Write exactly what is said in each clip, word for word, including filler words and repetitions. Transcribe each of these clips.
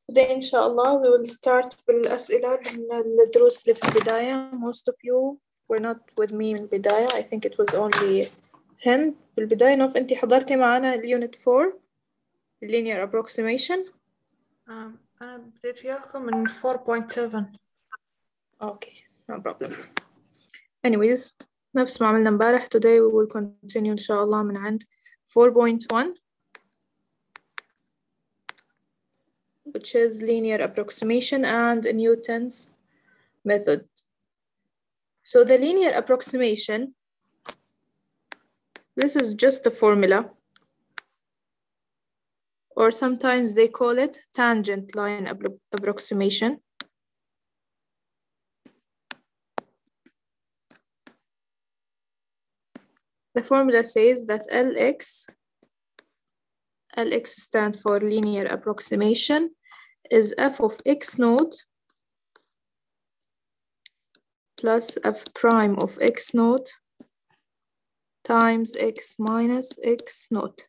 Today إن شاء الله we will start بالأسئلة من الدروس اللي في البداية. Most of you were not with me من البداية. I think it was only هند بالبداية. نوف أنتي حضرتي معنا اليونت four linear approximation. um, أنا بديت وياكم من four point seven. Okay, no problem. Anyways, نفس ما عملنا امبارح. Today we will continue إن شاء الله من عند four point one, which is linear approximation and Newton's method. So the linear approximation, this is just a formula, or sometimes they call it tangent line approximation. The formula says that L X, L X stands for linear approximation, is f of x naught plus f prime of x naught times x minus x naught.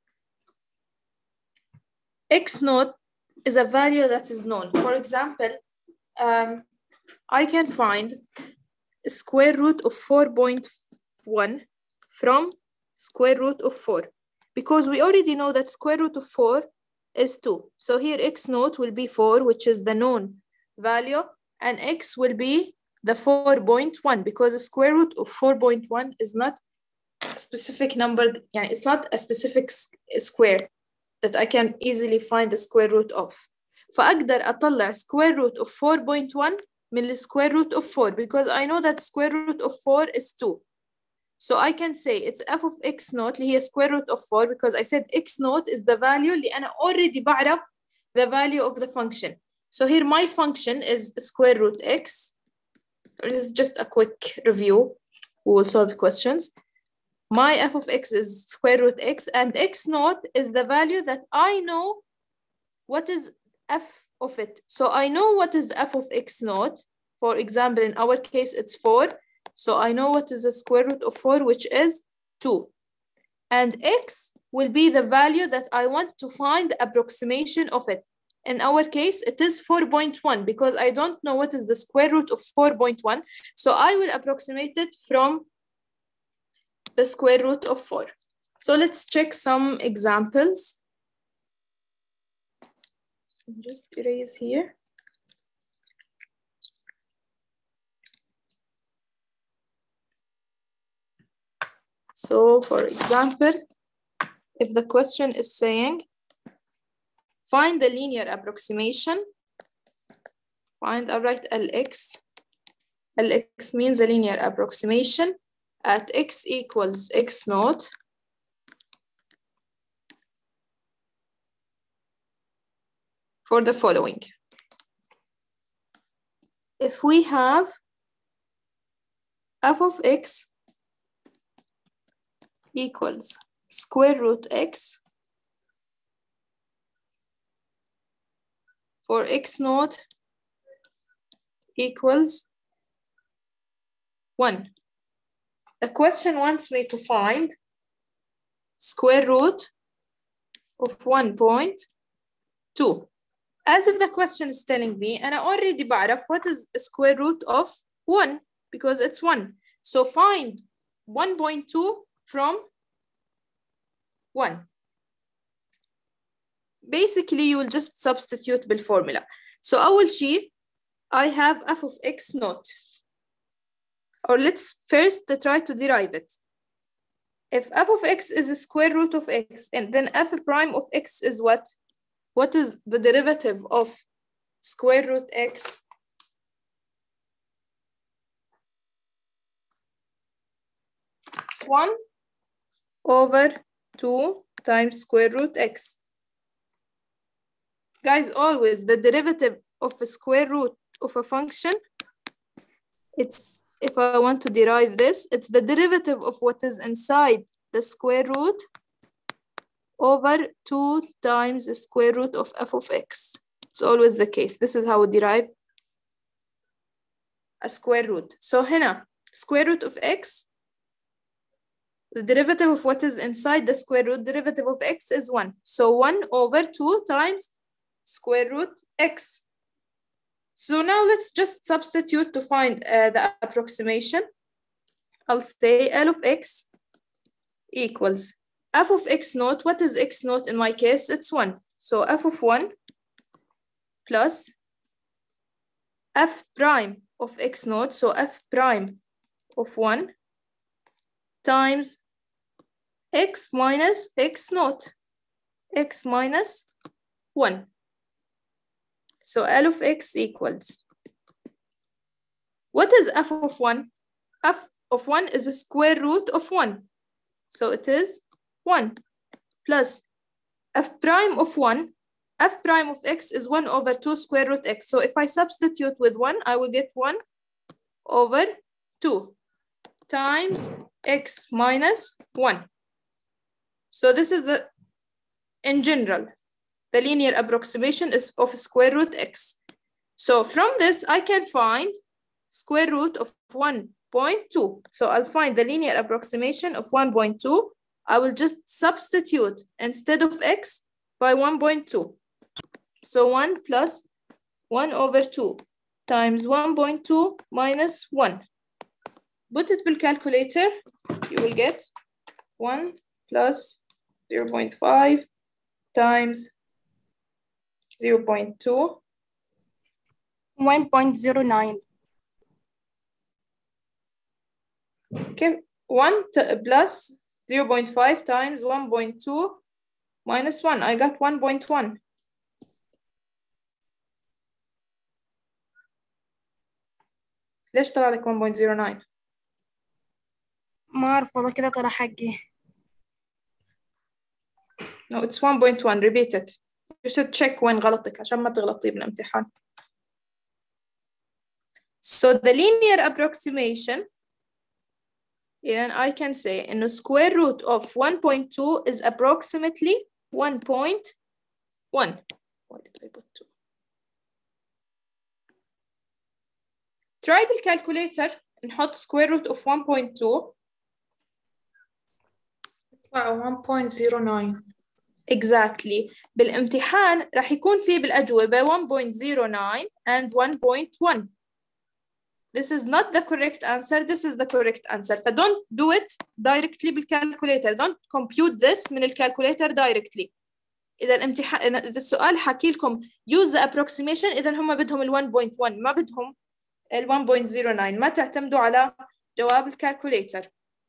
X naught is a value that is known. For example, um, I can find square root of four point one from square root of four, because we already know that square root of four is two. So here x naught will be four, which is the known value, and x will be the four point one, because the square root of four point one is not a specific number, yeah, it's not a specific square that I can easily find the square root of. فأقدر أطلع square root of four point one من the square root of four, because I know that square root of four is two. So I can say it's f of x naught اللي هي square root of four, because I said x naught is the value اللي أنا already بعرف the value of the function. So here my function is square root x. This is just a quick review. We will solve questions. My f of x is square root x, and x naught is the value that I know what is f of it. So I know what is f of x naught. For example, in our case, it's four. So I know what is the square root of four, which is two. And x will be the value that I want to find the approximation of it. In our case, it is four point one, because I don't know what is the square root of four point one. So I will approximate it from the square root of four. So let's check some examples. Just erase here. So for example, if the question is saying, find the linear approximation, find, I'll write L X. L X means a linear approximation at x equals x naught for the following. If we have f of x equals square root x for x naught equals one. The question wants me to find square root of one point two. As if the question is telling me, and I already بعرف what is square root of one, because it's one. So find one point two from one. Basically, you will just substitute the formula. So أول شيء, I have f of x naught. Or let's first try to derive it. If f of x is a square root of x, and then f prime of x is what? What is the derivative of square root x? It's one over two times square root x. Guys, always the derivative of a square root of a function, it's, if I want to derive this, it's the derivative of what is inside the square root over two times the square root of f of x. It's always the case. This is how we derive a square root. So هنا, square root of x, the derivative of what is inside the square root, derivative of x is one. So one over two times square root x. So now let's just substitute to find uh, the approximation. I'll say L of x equals f of x naught. What is x naught in my case? It's one. So f of one plus f prime of x naught. So f prime of one times x minus x naught. X minus one. So L of x equals. What is f of one? F of one is a square root of one. So it is one plus f prime of one. F prime of x is one over two square root x. So if I substitute with one, I will get one over two times x minus one. So this is the, in general, the linear approximation is of square root x. So from this, I can find square root of one point two. So I'll find the linear approximation of one point two. I will just substitute instead of x by one point two. So one plus one over two times one point two minus one. Put it in the calculator, you will get one plus zero point five times zero point two. one point zero nine. Okay, one plus zero point five times one point two minus one. I got one point one. ليش طلع لك one point zero nine؟ ما أعرف والله كده طلع حقي. No, it's one point one. Repeat it. You should check وين غلطك عشان ما تغلطي بالامتحان. So the linear approximation, and I can say in the square root of one point two is approximately one point one. Why did I put two? Try بالcalculator نحط square root of one point two. one point zero nine. Exactly. بالامتحان راح يكون في بالأجوبة one point zero nine and one point one. This is not the correct answer. This is the correct answer. But don't do it directly بالcalculator. Don't compute this من الcalculator directly. إذا الامتحان إذا السؤال حكي لكم use the approximation، إذا هم بدهم ال one point one ما بدهم ال one point zero nine. ما تعتمدوا على جواب الcalculator.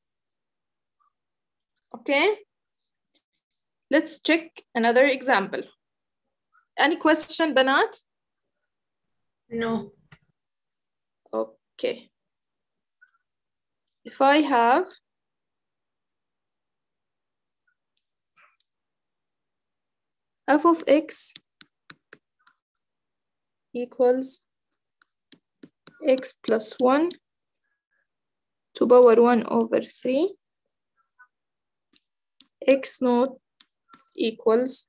Okay. Let's check another example. Any question, بنات? No. Okay. If I have f of x equals x plus one to power one over three, x naught equals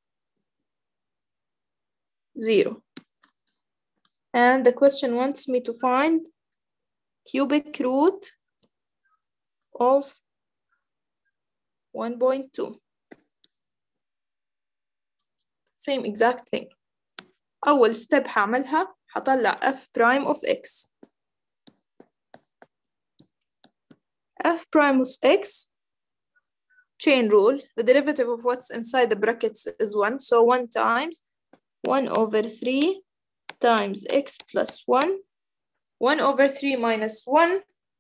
zero. And the question wants me to find cubic root of one point two. Same exact thing. أول step هعملها هطلع f prime of x. f prime of x, chain rule, the derivative of what's inside the brackets is one. So one times one over three times x plus one. one over three minus one.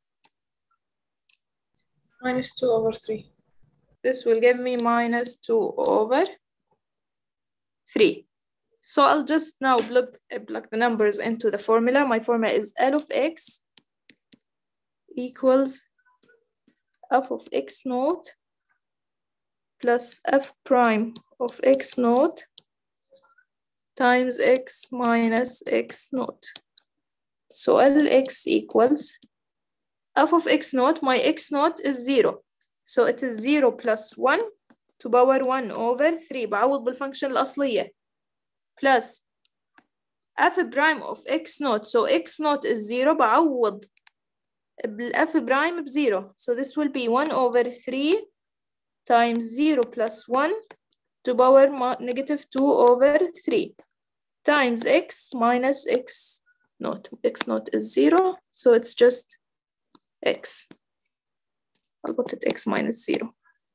Minus two over three. This will give me minus two over three. So I'll just now plug, plug the numbers into the formula. My formula is L of x equals f of x naught plus f prime of x naught times x minus x naught. So Lx equals f of x naught, my x naught is zero. So it is zero plus one to power one over three. بعوض بالفانكشن الأصلية. Plus f prime of x naught. So x naught is zero. بعوض بالf prime بزيرو. So this will be one over three times zero plus one to power negative two over three. times x minus x naught. X naught is zero, so it's just x. I'll put it x minus zero.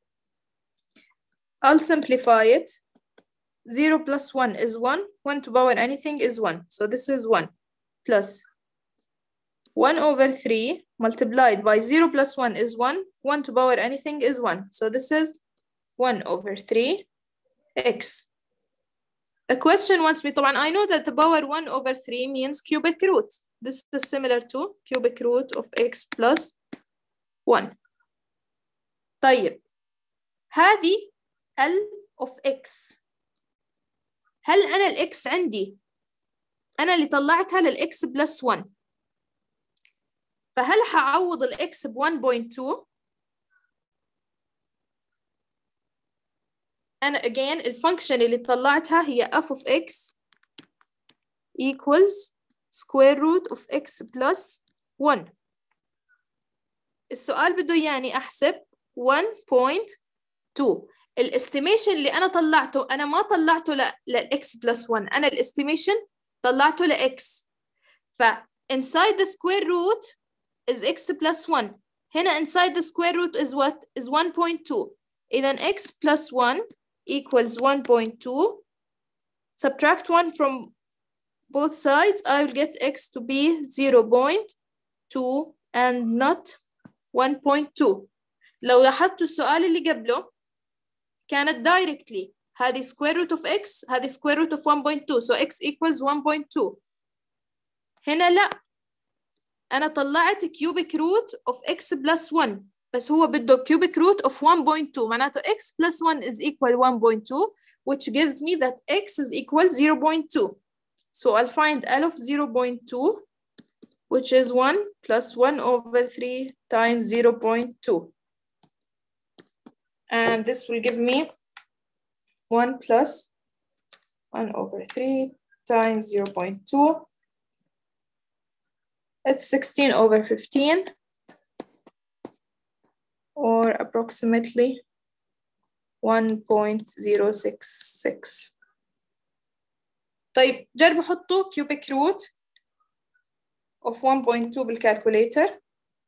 I'll simplify it. zero plus one is one. one to power anything is one. So this is one plus one over three multiplied by zero plus one is one. one to power anything is one. So this is one over three x. A question wants me, طبعا I know that the power one over three means cubic root. This is similar to cubic root of x plus one. طيب هذه L of x. هل أنا ال x عندي أنا اللي طلعتها لل x plus one، فهل حعوض ال x ب one point two؟ أنا again الفانكشن اللي طلعتها هي f of x equals square root of x plus one. السؤال بده يعني أحسب one point two. الاستيميشن اللي أنا طلعته أنا ما طلعته ل x plus one، أنا الاستيميشن طلعته ل x. ف inside the square root is x plus one. هنا inside the square root is what? Is one point two. إذن x plus one equals one point two. Subtract one from both sides. I will get x to be zero point two and not one point two. لو لاحظتوا السؤال اللي قبله كانت directly هذه square root of x هذه square root of one point two. So x equals one point two. هنا لا، أنا طلعت cubic root of x plus one، بس هو بده cubic root of one point two، معناته x plus one is equal one point two, which gives me that x is equal zero point two. So I'll find L of zero point two, which is one plus one over three times zero point two. And this will give me one plus one over three times zero point two. It's sixteen over fifteen, or approximately one point zero six six. طيب جربوا حطوا cubic root of one point two بالكالكوليتر.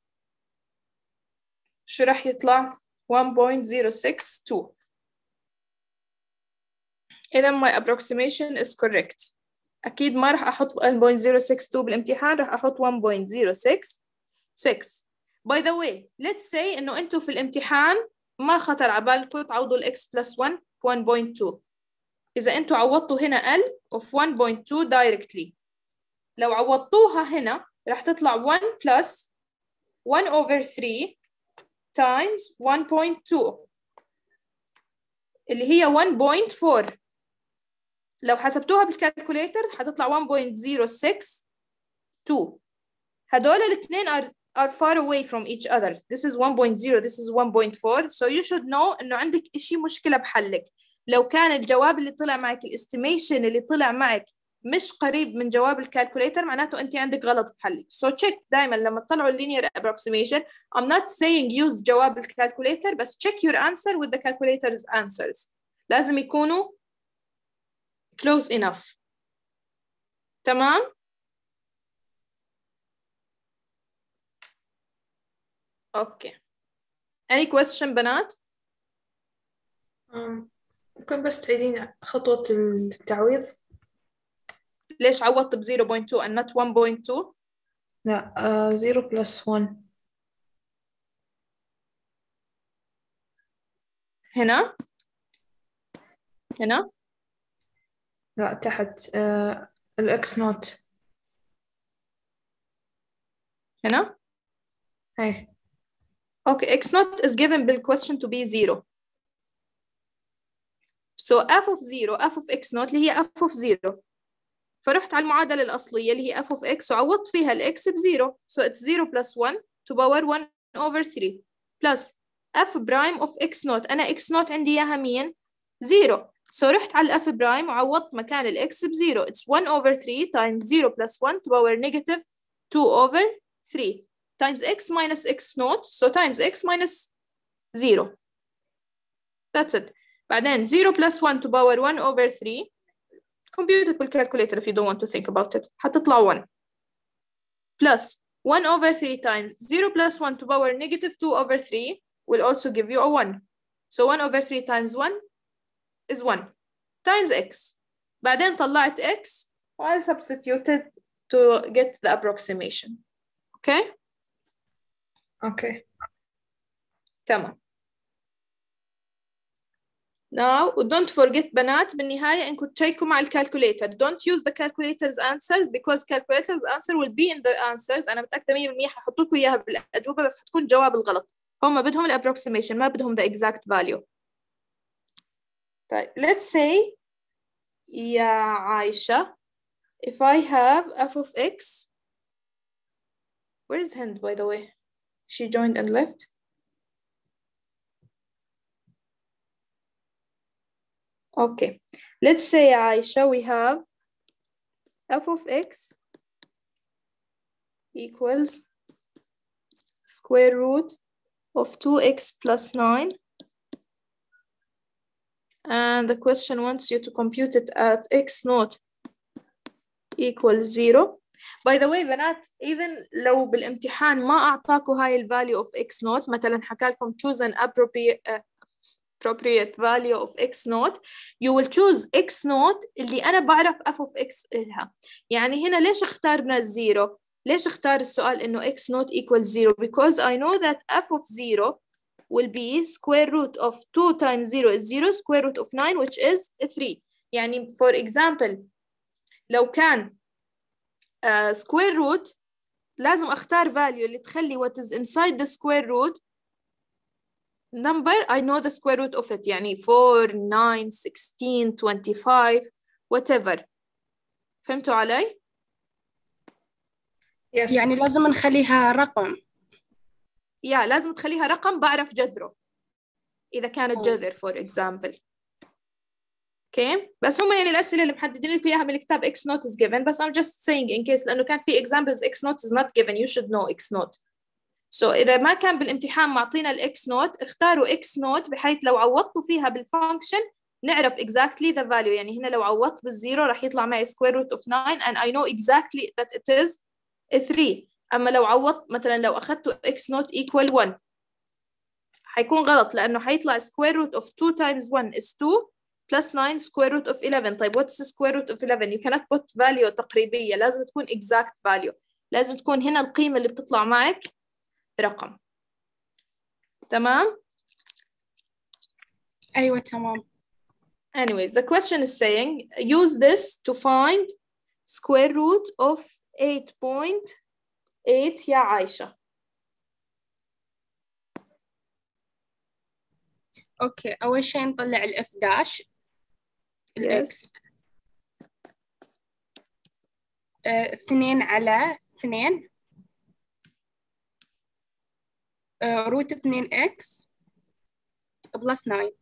شو راح يطلع؟ one point zero six two. إذا my approximation is correct. أكيد ما راح أحط one point zero six two بالامتحان، راح أحط one point zero six six. By the way, let's say إنه أنتوا في الامتحان ما خطر على بالكم تعوضوا ال x plus one one point two. إذا أنتوا عوضتوا هنا L of one point two directly، لو عوضتوها هنا راح تطلع one plus one over three times one point two اللي هي one point four. لو حسبتوها بالكالكوليتر حتطلع one point zero six two. هدول الاثنين are, are far away from each other. This is one point zero, this is one point four. So you should know إنه عندك إشي مشكلة بحلك. لو كان الجواب اللي طلع معك الاستيميشن اللي طلع معك مش قريب من جواب الكالكوليتر، معناته أنت عندك غلط بحلك. So check دائما لما تطلعوا linear approximation. I'm not saying use جواب الكالكوليتر، بس check your answer with the calculator's answers. لازم يكونوا close enough. تمام؟ Okay. Any question بنات؟ ممكن بس تعيدين خطوة التعويض؟ ليش عوضت ب zero point two and not one point two؟ لا uh, zero plus one. هنا؟ هنا؟ لا تحت uh, الإكس نوت. هنا؟ هاي. Okay, x naught is given bil question to be zero. So f of zero, f of x naught اللي هي f of zero. فرحت على المعادلة الأصلية اللي هي f of x وعوضت فيها ال x بزيرو. So it's zero plus one to power one over three plus f prime of x naught. أنا x naught عندي إياها مين؟ zero. So رحت على f prime وعوضت مكان ال x بزيرو. It's one over three times zero plus one to power negative two over three times x minus x naught. So times x minus zero. That's it. بعدين zero plus one to power one over three compute it بالcalculator if you don't want to think about it. حتطلع one plus one over three times zero plus one to power negative two over three will also give you a one. So one over three times one is one times x. بعدين طلعت x I substituted to get the approximation. Okay? Okay. تمام. Now don't forget بنات بالنهاية إنكم تشيكوا مع الكالكوليتر. Don't use the calculator's answers because calculator's answer will be in the answers. أنا متأكدة مية بالمية ححطوا لكم إياها بالأجوبة بس حتكون جواب الغلط. هم بدهم الapproximation ما بدهم the exact value. طيب let's say يا عايشة if I have f of x, where is Hind by the way? She joined and left. Okay, let's say Aisha, we have f of x equals square root of two x plus nine. And the question wants you to compute it at x naught equals zero. By the way بنات, even لو بالامتحان ما أعطاكوا هاي ال value of x naught, مثلا حكالكم choose an appropriate uh, appropriate value of x naught, you will choose x naught اللي أنا بعرف f of x إلها. يعني هنا ليش اختارنا الزيرو؟ ليش اختار السؤال إنه x naught equals zero? Because I know that f of zero will be square root of two times zero is zero, square root of nine which is three. يعني for example لو كان uh, square root لازم أختار value اللي تخلي what is inside the square root number I know the square root of it. يعني four, nine, sixteen, twenty-five, whatever. فهمتوا علي؟ Yes. يعني لازم نخليها رقم. يا لازم تخليها رقم بعرف جذره إذا كانت أوه. جذر for example. okay. بس هم يعني الأسئلة اللي محددين لكم إياها بالكتاب x naught is given, بس I'm just saying in case لأنه كان في examples x naught is not given, you should know x naught. so إذا ما كان بالامتحان معطينا ال x naught اختاروا x naught بحيث لو عوضتوا فيها بالفانكشن نعرف exactly the value. يعني هنا لو عوضت بالزيرو راح يطلع معي square root of nine and I know exactly that it is three. أما لو عوضت مثلا لو أخذتوا x naught equal one حيكون غلط لأنه حيطلع square root of two times one is two plus nine square root of eleven. طيب what's the square root of eleven? You cannot put value تقريبية, لازم تكون exact value. لازم تكون هنا القيمة اللي بتطلع معك رقم. تمام؟ أيوة تمام. Anyways, the question is saying use this to find square root of eight point eight يا عايشة. أوكي, أول شيء نطلع ال f dash yes. uh, اثنين على اثنين uh, روت اثنين x بلس ناين.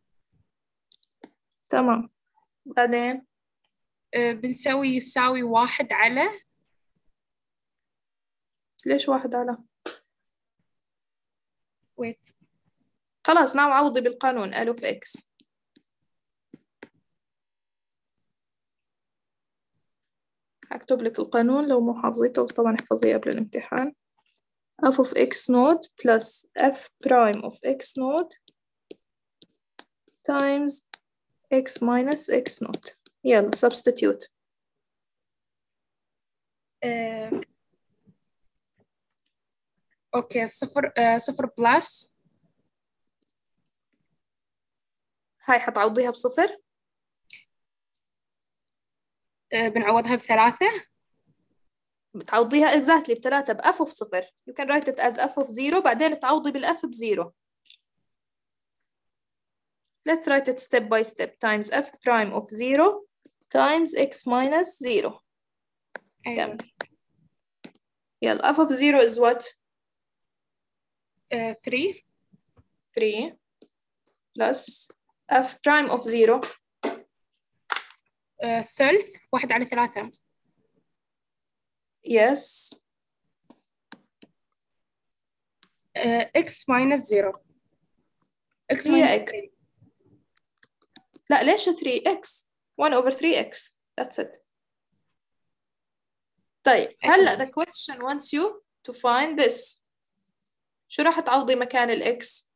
تمام. بعدين uh, بنسوي يساوي واحد على ليش واحد على wait خلاص نعم عوضي بالقانون L of x. هكتب لك القانون لو مو حافظيته, بس طبعا احفظيه قبل الامتحان. f of x naught plus f prime of x naught times x minus x naught. يلا substitute. uh, أوكي صفر uh, صفر بلس هاي حتعوضيها بصفر. uh, بنعوضها بثلاثة. بتعوضيها exactly بثلاثة ب f of صفر. You can write it as f of zero بعدين تعوضي بالf بزيرو. Let's write it step by step times f prime of zero times x minus zero. أيوة. يلا f of zero is what? uh, three. three plus f prime of zero uh, ثلث واحد على ثلاثة. yes. uh, x minus zero. x هي minus x. لا ليش three x one over three x That's it. طيب هلا the question wants you to find this. شو راح تعوضي مكان الإكس؟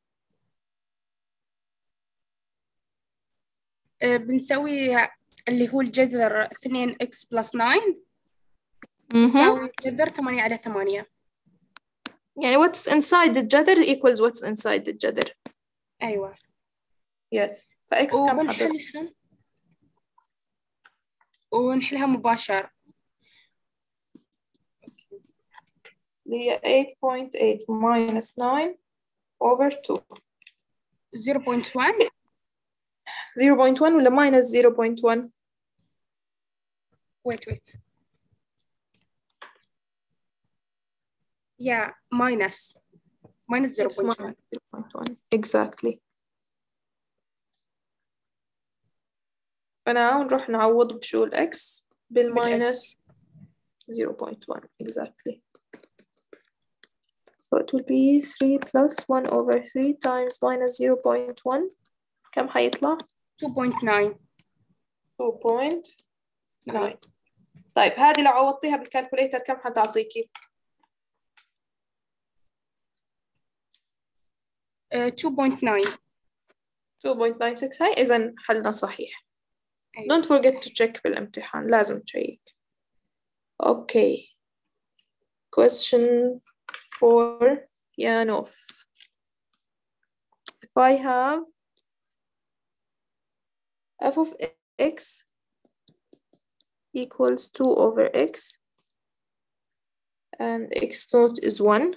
آه، بنسوي اللي هو الجذر اثنين إكس بلس تسعة يساوي جذر ثمانية على ثمانية. يعني what's inside الجذر equals what's inside الجذر. أيوة. Yes. فإكس كم حضر؟ وبنحلها ونحلها مباشر. اللي هي eight point eight minus nine over two. zero point one. zero point one ولا minus zero point one؟ wait wait. yeah minus minus zero point one. zero point one exactly. فناو نروح نعوض بشو الإكس بالماينس zero point one exactly. So it will be three plus one over three times minus zero point one. كم حيطلع؟ two point nine. two point nine. طيب هذه لو عوضتيها بالكالكوليتر كم حتعطيكي؟ uh, two point nine. two point nine six هاي إذا حلنا صحيح. أيوة. Don't forget to check بالامتحان لازم تشيك. Okay. Question for Yanov. If I have f of x equals two over x and x naught is one.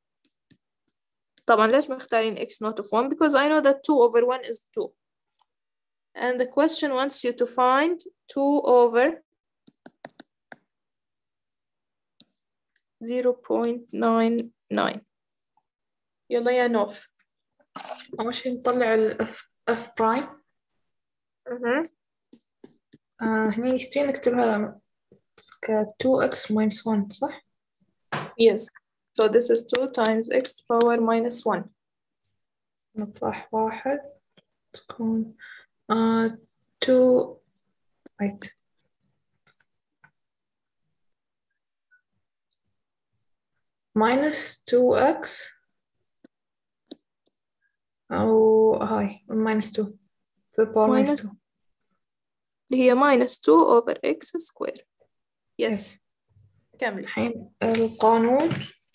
طبعا ليش مختارين x naught of one? Because I know that two over one is two. And the question wants you to find two over zero point nine nine. يلا يا نوف. أول شي نطلع ال f, f prime. uh-huh. آه هني يستوي نكتبها ك two x minus one صح؟ Yes. So this is two times x to power minus one. نطرح واحد تكون آه two wait minus two x أو هاي minus two to the power minus, minus two اللي هي minus two over x square. Yes. yes. كمل. الحين القانون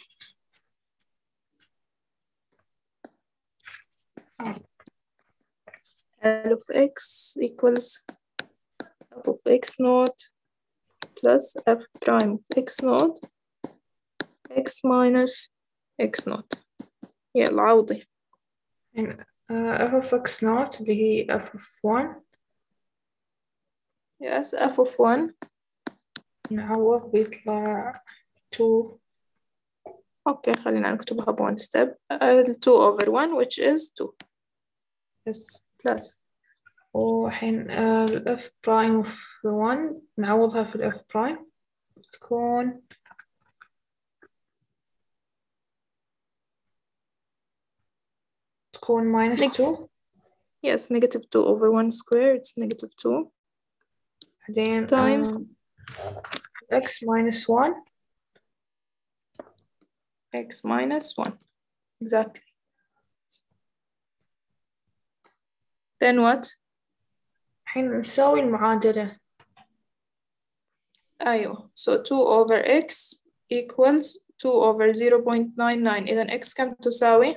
L of x equals f of x naught plus f prime of x naught x minus x naught. يلا عوضي. يعني f of x naught اللي هي f of one. Yes, f of one. نعوض بيطلع two. Okay, خلينا نكتبها ب one step. Uh, two over one which is two. Yes. Plus. وحين ال f prime of one نعوضها في ال f prime تكون تكون minus Neg two. Yes, negative two over one square, it's negative two. بعدين times um, x minus one. x minus one. Exactly. Then what? الحين نسوي المعادلة. أيوة. So two over x equals two over zero point nine nine. إذا x كم تساوي؟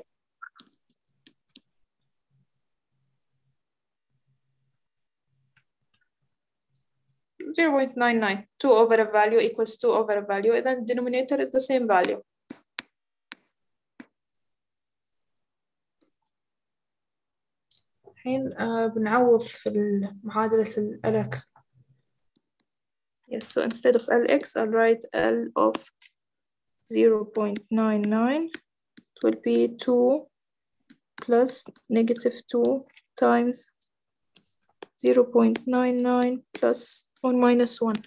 zero point nine nine. two over a value equals two over a value. إذا the denominator is the same value. الحين uh, بنعوض في معادلة ال x. Yes, so instead of Lx, I'll write L of zero point nine nine. It will be two plus negative two times zero point nine nine plus one minus one.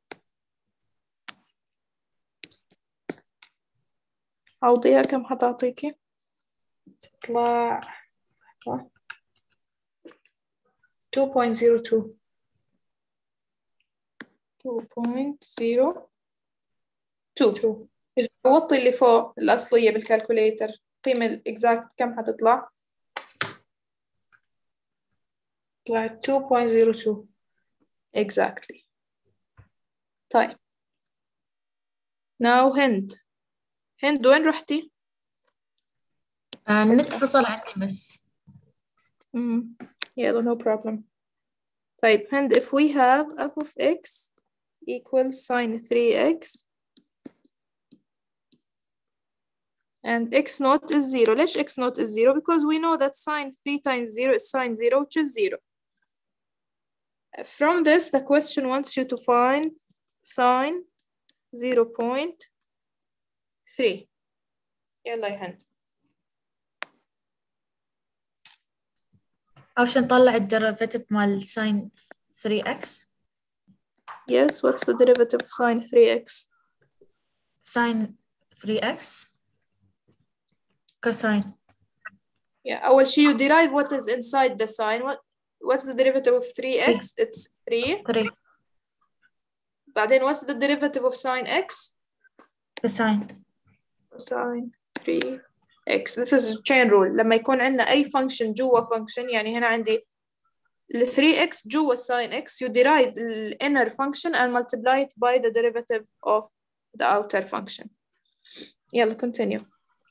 عوضيها كم حتعطيكي؟ تطلع two point zero two. two point zero two. two. إذا وطي اللي فوق الأصلية بالكالكوليتر قيمة الإكزاكت كم حتطلع؟ طلعت two point zero two. exactly. طيب now هند هند وين رحتي؟ آه، النت فصل عندي بس. امم يلا no problem. طيب هند if we have f of x equals sine three x and x naught is zero. ليش x naught is zero? Because we know that sine three times zero is sine zero, which is zero. From this, the question wants you to find sine zero point three. يلا يا هند. أول شي نطلع الديريفيتيف مال sin three x. Yes, what's the derivative of sine three x? sin three x cosine. Yeah, أول شيء you derive what is inside the sine. What what's the derivative of three x? It's three. three بعدين what's the derivative of sine x? cosine. Cosine three x. This is chain rule. لما يكون عندنا أي function جوا function يعني هنا عندي ال three x جوا sin x you derive the inner function and multiply it by the derivative of the outer function. يلا continue.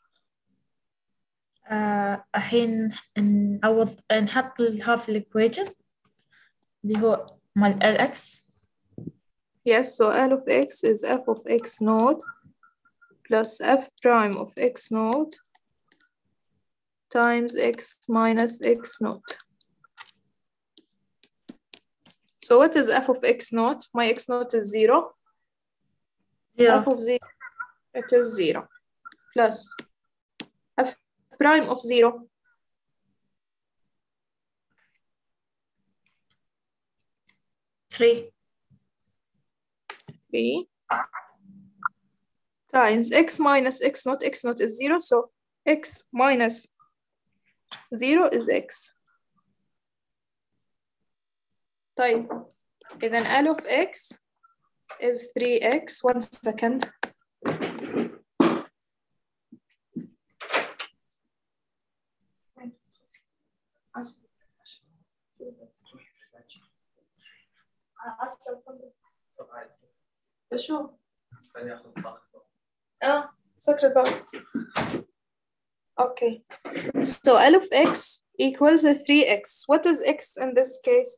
آه، الحين نعوض نحط الهاف الإيكويشن اللي هو مال ال x. Yes, so L of x is f of x naught plus f prime of x naught times x minus x naught. So what is f of x naught? My x naught is zero. zero. F of zero, it is zero. Plus f prime of zero. three. three times x minus x naught. X naught is zero, so x minus zero is x. طيب إذن L of x is three x. One second. شو؟ اه سكر الباب. Okay. So L of x equals three x. What is x in this case?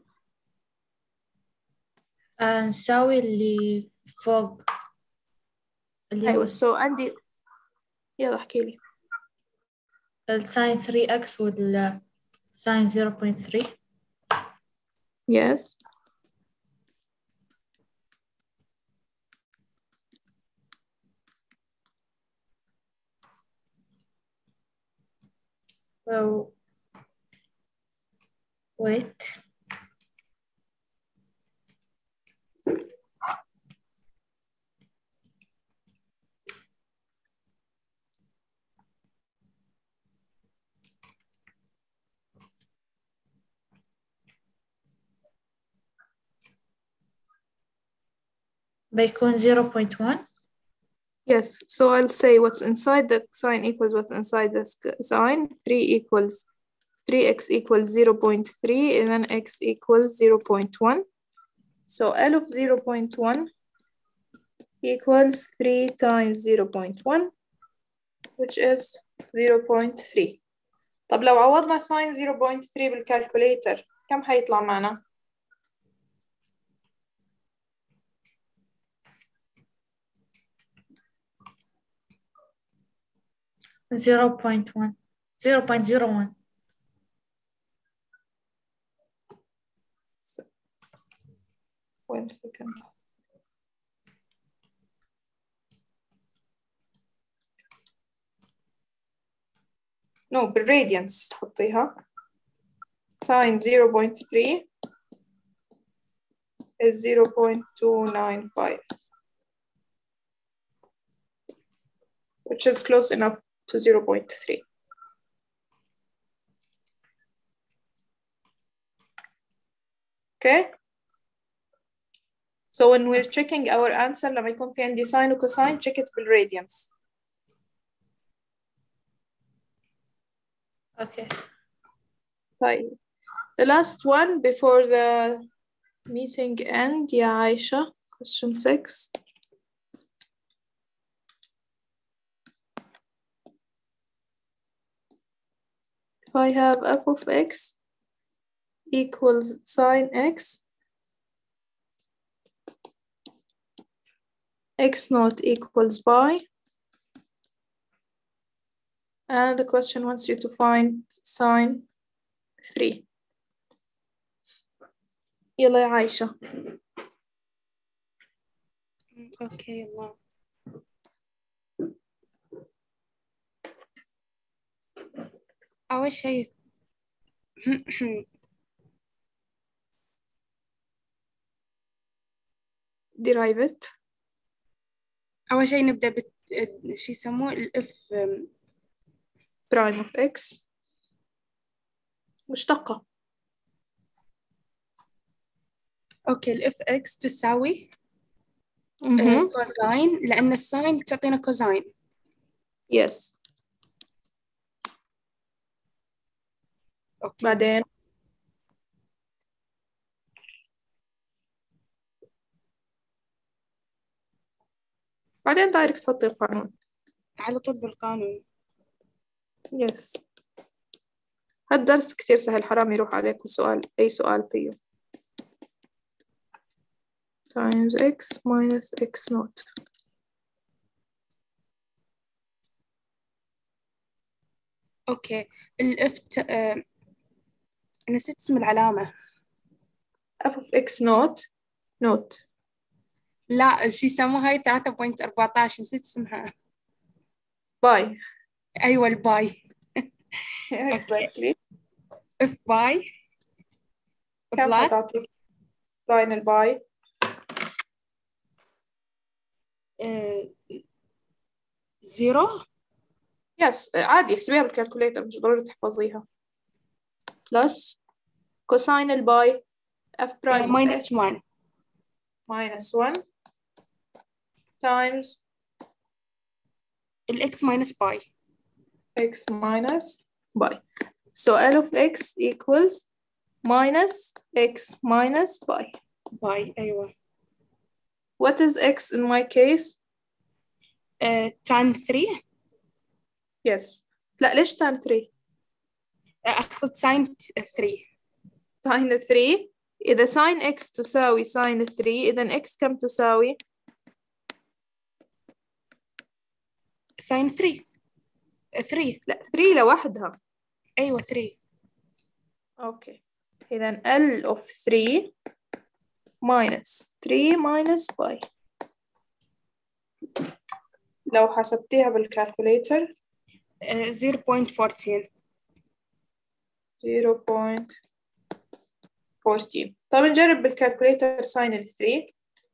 آه، نساوي اللي فوق اللي هو أيوة so عندي يلا احكي لي. الساين three x وال sin zero point three. Yes. So wait. بيكون zero point one. Yes, so I'll say what's inside the sign equals what's inside the sign. three equals three x equals zero point three and then x equals zero point one. So L of zero point one equals three times zero point one, which is zero point three. طب لو عوضنا sin zero point three بالكالكوليتر كم حيطلع معنا؟ zero point one. zero point zero one. So, one second. No, بالراديانس حطيها. Sin zero point three is zero point two nine five, which is close enough to zero point three. Okay? So when we're checking our answer لما يكون في عندي sine و cosine check it بالradians. Okay. طيب. The last one before the meeting end يا عايشة. Question six. If I have f of x equals sine x, x naught equals pi, and the question wants you to find sine three. يلا يا عايشة. اوكي يلا. أول شيء derive it. أول شيء نبدأ بت شو يسموه الإف prime of x مشتقة. أوكي الإف إكس تساوي mm-hmm. كوزاين لأن الساين تعطينا كوزاين. yes. أوكي. بعدين بعدين دايركت تحطي القانون على طول بالقانون. يس. هالدرس كثير سهل، حرام يروح عليكم سؤال أي سؤال فيه. times x minus x naught. أوكي الإف ت... آه... نسيت اسم العلامة. f of x naught naught. لا شو يسموها هاي ثلاثة فاصلة أربعة عشر نسيت اسمها. باي. أيوة الباي. exactly. إف باي كم بلس هتعطيك ساين الباي؟ آه... زيرو. يس عادي احسبيها بالكالكوليتر مش ضروري تحفظيها. بلس كوساين الباي f prime of minus x one minus one times الإكس minus باي. x minus pi. So L of x equals minus x minus pi. باي أيوة. What is x in my case? uh, tan three. Yes. لا ليش tan three؟ أقصد sin three. sin three. إذا sin x تساوي sin three إذا x كم تساوي؟ sin three. three. لا three لوحدها. أيوة three. أوكي. إذا L of three minus three minus pi. لو حسبتيها بالكالكوليتر zero point one four. zero point one four. طب نجرب بالكالكوليتر ساين ال three.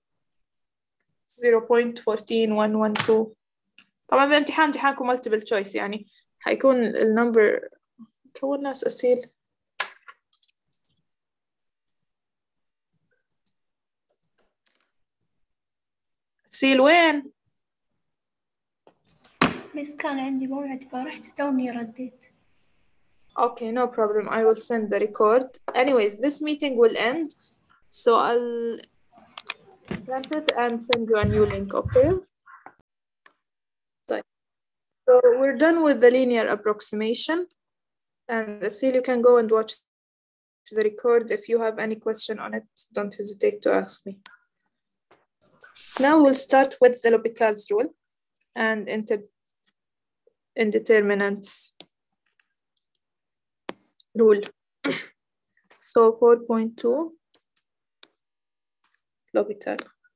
zero point one four one one two. طبعا بالامتحان امتحانكم multiple choice يعني حيكون النمبر كون ناس أسئلة. سيل وين؟ بس كان عندي موعد فرحت وتوني رديت. Okay, no problem. I will send the record. Anyways, this meeting will end, so I'll cancel it and send you a new link, okay? So we're done with the linear approximation. And Asil, you can go and watch the record. If you have any question on it, don't hesitate to ask me. Now we'll start with the L'Hopital's rule and indeterminants rule. So four point two L'Hopital.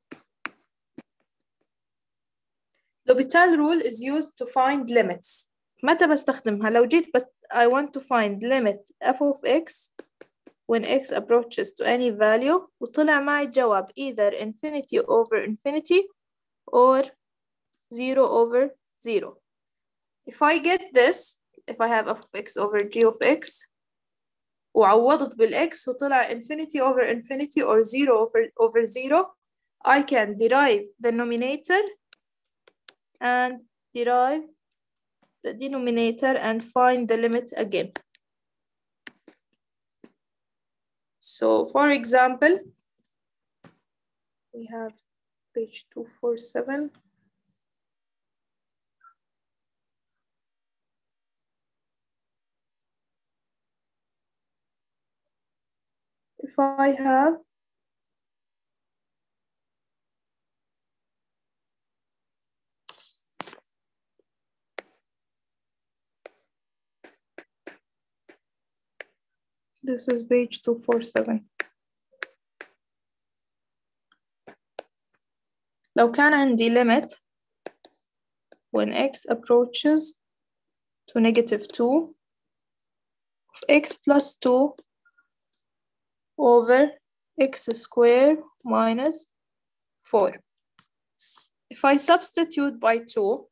L'Hopital rule is used to find limits. متى بستخدمها؟ لو جيت بس I want to find limit f of x when x approaches to any value وطلع معي الجواب either infinity over infinity or zero over zero. If I get this, if I have f of x over g of x وعوضت بالx وطلع infinity over infinity or zero over over zero, I can derive the numerator and derive the denominator and find the limit again. So for example, we have page two forty-seven. If I have this is page two forty-seven. لو كان عندي limit when x approaches to negative two of x plus two over x squared minus four. If I substitute by two,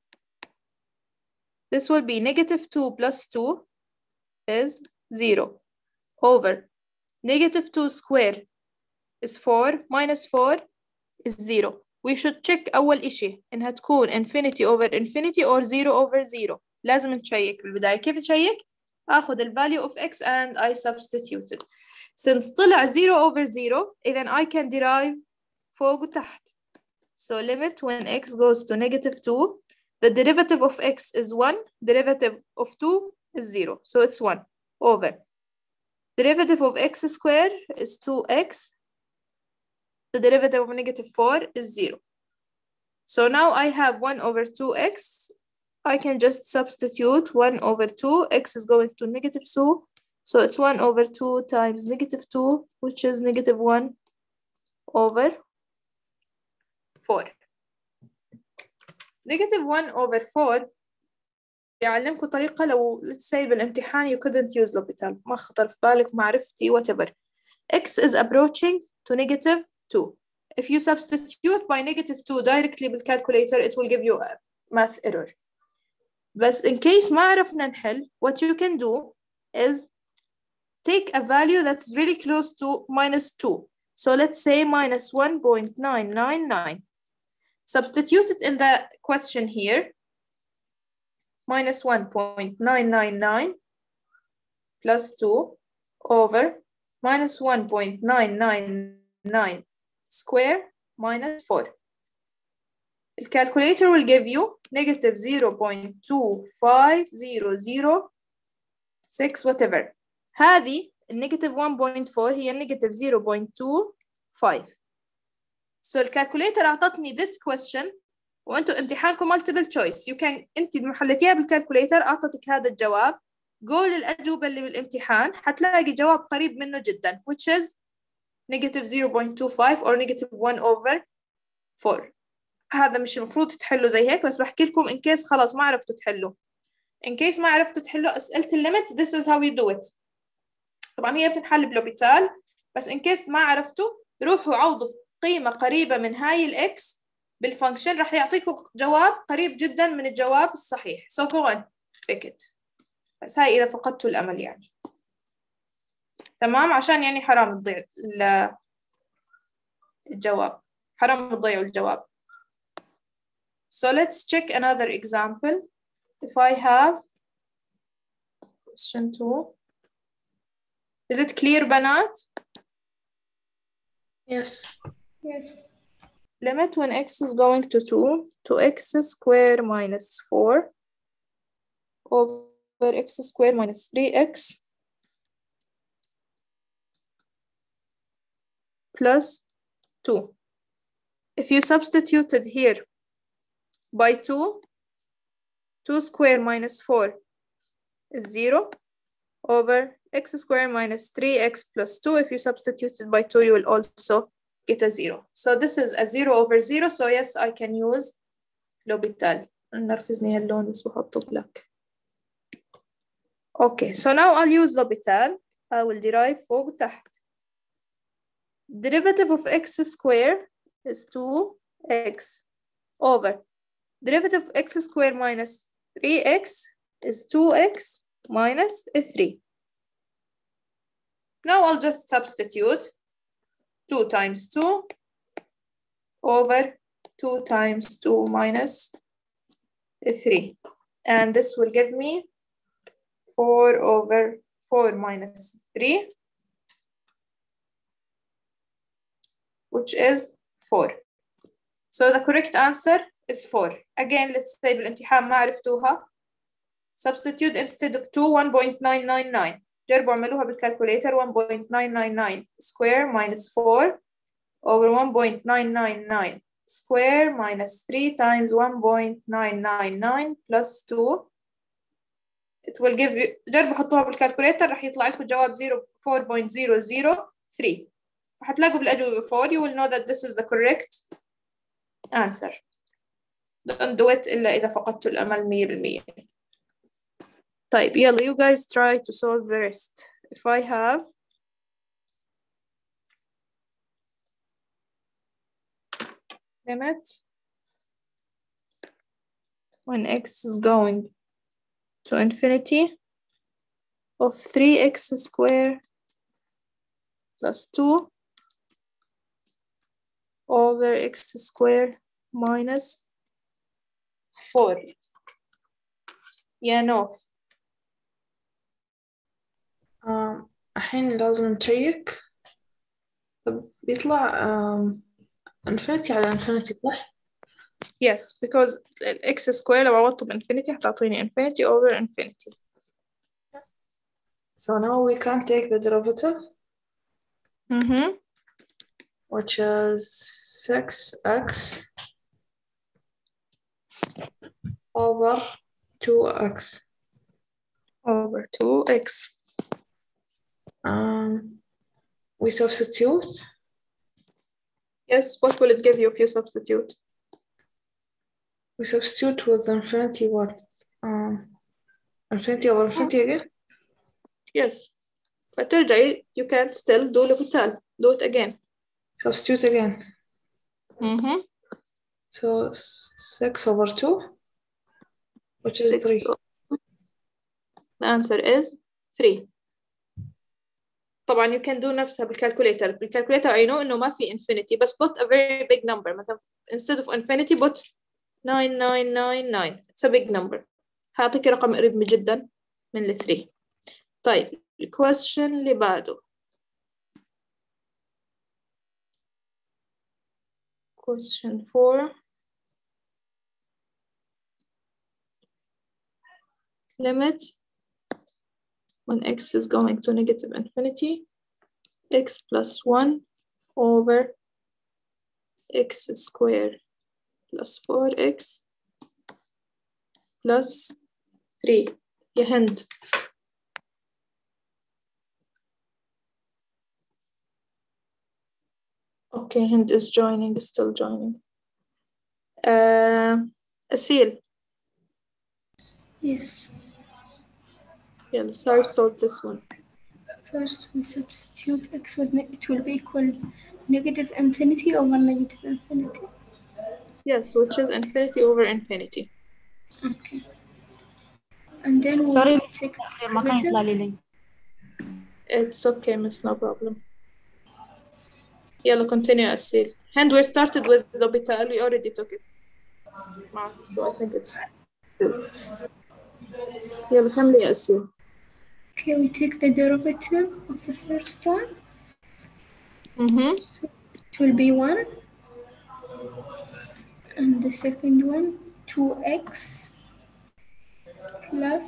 this will be negative two plus two is zero over negative two squared is four minus four is zero. We should check أول إشي إنها تكون infinity over infinity or zero over zero. لازم نشيك بالبداية. كيف نشيك؟ آخذ ال value of x and I substitute it. Since طلع zero over zero, then I can derive فوق وتحت. So limit when x goes to negative two, the derivative of x is one, derivative of two is zero. So it's one over. Derivative of x squared is two x. The derivative of negative four is zero. So now I have one over two x. I can just substitute one over two. X is going to negative two. So it's one over two times negative two, which is negative one over four. Negative one over four يعلمكم طريقة لو let's say بالامتحان you couldn't use L'Hopital. ما خطر في بالك معرفتي whatever. X is approaching to negative two. If you substitute by negative two directly بالcalculator, it will give you a math error. But in case ما عرفنا نحل, what you can do is take a value that's really close to minus two. So let's say minus one point nine nine nine. Substitute it in the question here. Minus one point nine nine nine plus two over minus one point nine nine nine square minus four. The calculator will give you negative zero point two five zero zero six whatever. هذه negative one point four هي negative zero point two five. So the calculator أعطتني this question وأنتوا امتحانكم multiple choice. You can أنت محلتيها بالكالكوليتر أعطتك هذا الجواب. Go للأجوبة اللي بالامتحان حتلاقي جواب قريب منه جدا which is negative zero point two five or negative one over four. هذا مش المفروض تحلوا زي هيك بس بحكي لكم in case خلاص ما عرفتوا تحلوا. In case ما عرفتوا تحلوا أسئلة الليميتس this is how you do it. طبعا هي بتنحل بلوبيتال بس in case ما عرفتوا روحوا عوضوا قيمة قريبة من هاي الإكس بالفانكشن راح يعطيكم جواب قريب جدا من الجواب الصحيح. So go on pick it. بس هاي إذا فقدتوا الأمل يعني. تمام عشان يعني حرام تضيع الجواب. حرام تضيعوا الجواب. So let's check another example. If I have question two. Is it clear بنات? Yes. Yes. Limit when x is going to two to x squared minus four over x squared minus three x plus two. If you substituted here by two, two squared minus four is zero over x squared minus three x plus two. If you substitute it by two, you will also get a zero. So this is a zero over zero. So yes, I can use L'Hopital. نرفزني هاللون بس بحطه black. Okay, so now I'll use L'Hopital. I will derive فوق تحت. Derivative of x squared is two x over derivative of x squared minus three x is two x minus three. Now I'll just substitute two times two over two times two minus three. And this will give me four over four minus three, which is four. So the correct answer is four. Again, let's say بالامتحان ما عرفتوها. Substitute instead of two, one point nine nine nine. جربوا اعملوها بالكالكوليتر. one point nine nine nine square minus four over one point nine nine nine square minus three times one point nine nine nine plus two. It will give you, جربوا حطوها بالكالكوليتر راح يطلع لكم جواب four point zero zero three. وحتلاقوا بالأجوبة four. You will know that this is the correct answer. Don't do it إلا إذا فقدتوا الأمل مية بالمية. طيب يلا you guys try to solve the rest. If I have limit when x is going to infinity of three x squared plus two over x squared minus four. يا نوف. آم، الحين لازم نشيك. طب بيطلع انفينيتي على انفينيتي صح؟ Yes, because x squared لو عوضته بانفينيتي هتعطيني infinity over infinity. So now we can take the derivative, Mm-hmm. which is six x over two x. Over two x. Um, we substitute. Yes, what will it give you if you substitute? We substitute with infinity what? Um, infinity over infinity again? Yes. فترجعي you can still do l'hopital. Do it again. Substitute again. Mm-hmm. So six over two, which is Six three. to- The answer is three. طبعا you can do نفسها بالكالكوليتر. بالكالكوليتر I know إنه ما في infinity بس put a very big number. مثلا instead of infinity put nine nine nine nine. It's a big number. هعطيك رقم قريب جدا من ال three. طيب الquestion اللي بعده. Question four. Limit when x is going to negative infinity, x plus one over x squared plus four x plus three. يا هند. Okay, Hind is joining, is still joining. Uh, Asil. Yes. Yeah, let's start solve this one. First we substitute x with ne- it will be equal negative infinity over negative infinity. Yes, which is infinity over infinity. Okay. And then we Sorry, take ما كان يطلع لي لي. It's okay, miss, no problem. يلا continue Asil. And we started with l'hopital, we already took it. So I think it's good. يلا كملي Asil. Okay, we take the derivative of the first one. Mm-hmm. It will be one. And the second one, two x plus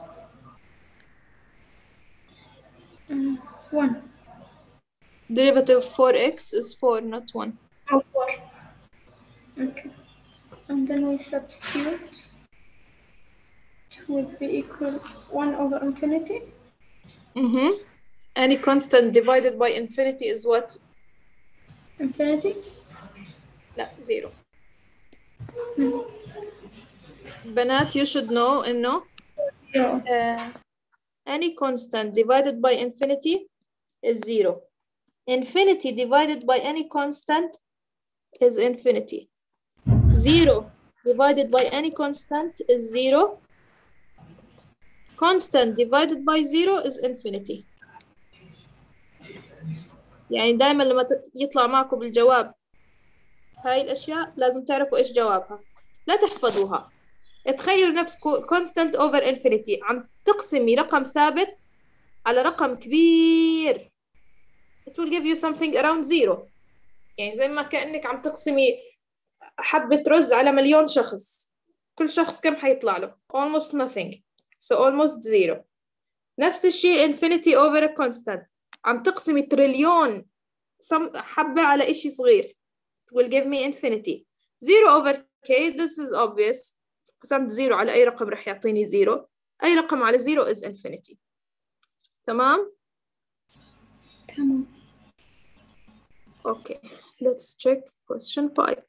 um, one. Derivative of four x is four, not one. Oh, four. Okay. And then we substitute. It will be equal one over infinity. Mm-hmm. Any constant divided by infinity is what? Infinity. لا, zero. Mm. بنات, you should know إنه Zero. uh, any constant divided by infinity is zero. Infinity divided by any constant is infinity. Zero divided by any constant is zero. Constant divided by zero is infinity. يعني دائما لما يطلع معكم بالجواب هاي الأشياء لازم تعرفوا إيش جوابها، لا تحفظوها. تخيلوا نفسكم constant over infinity عم تقسمي رقم ثابت على رقم كبير. it will give you something around zero. يعني زي ما كأنك عم تقسمي حبة رز على مليون شخص، كل شخص كم حيطلع له؟ almost nothing. so almost zero. نفس الشيء infinity over a constant، عم تقسمي تريليون حبة على إشي صغير. it will give me infinity. zero over k, this is obvious. قسمت زيرو على أي رقم رح يعطيني زيرو، أي رقم على زيرو is infinity. تمام؟ تمام. Okay, let's check question five.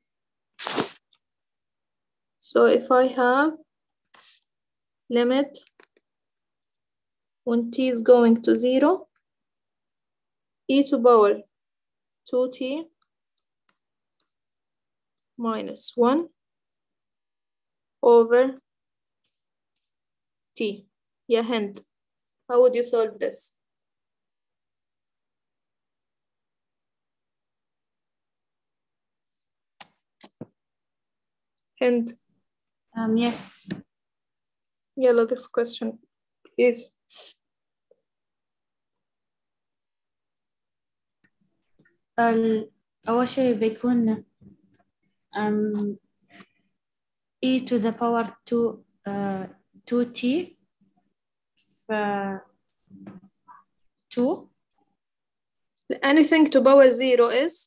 So if I have limit when t is going to zero, e to power two t minus one over t. Yeah, Hind, how would you solve this? Hind. Um, yes. يلا this question is ال- أول شيء بيكون um, e to the power two uh, two t ف two. anything to power zero is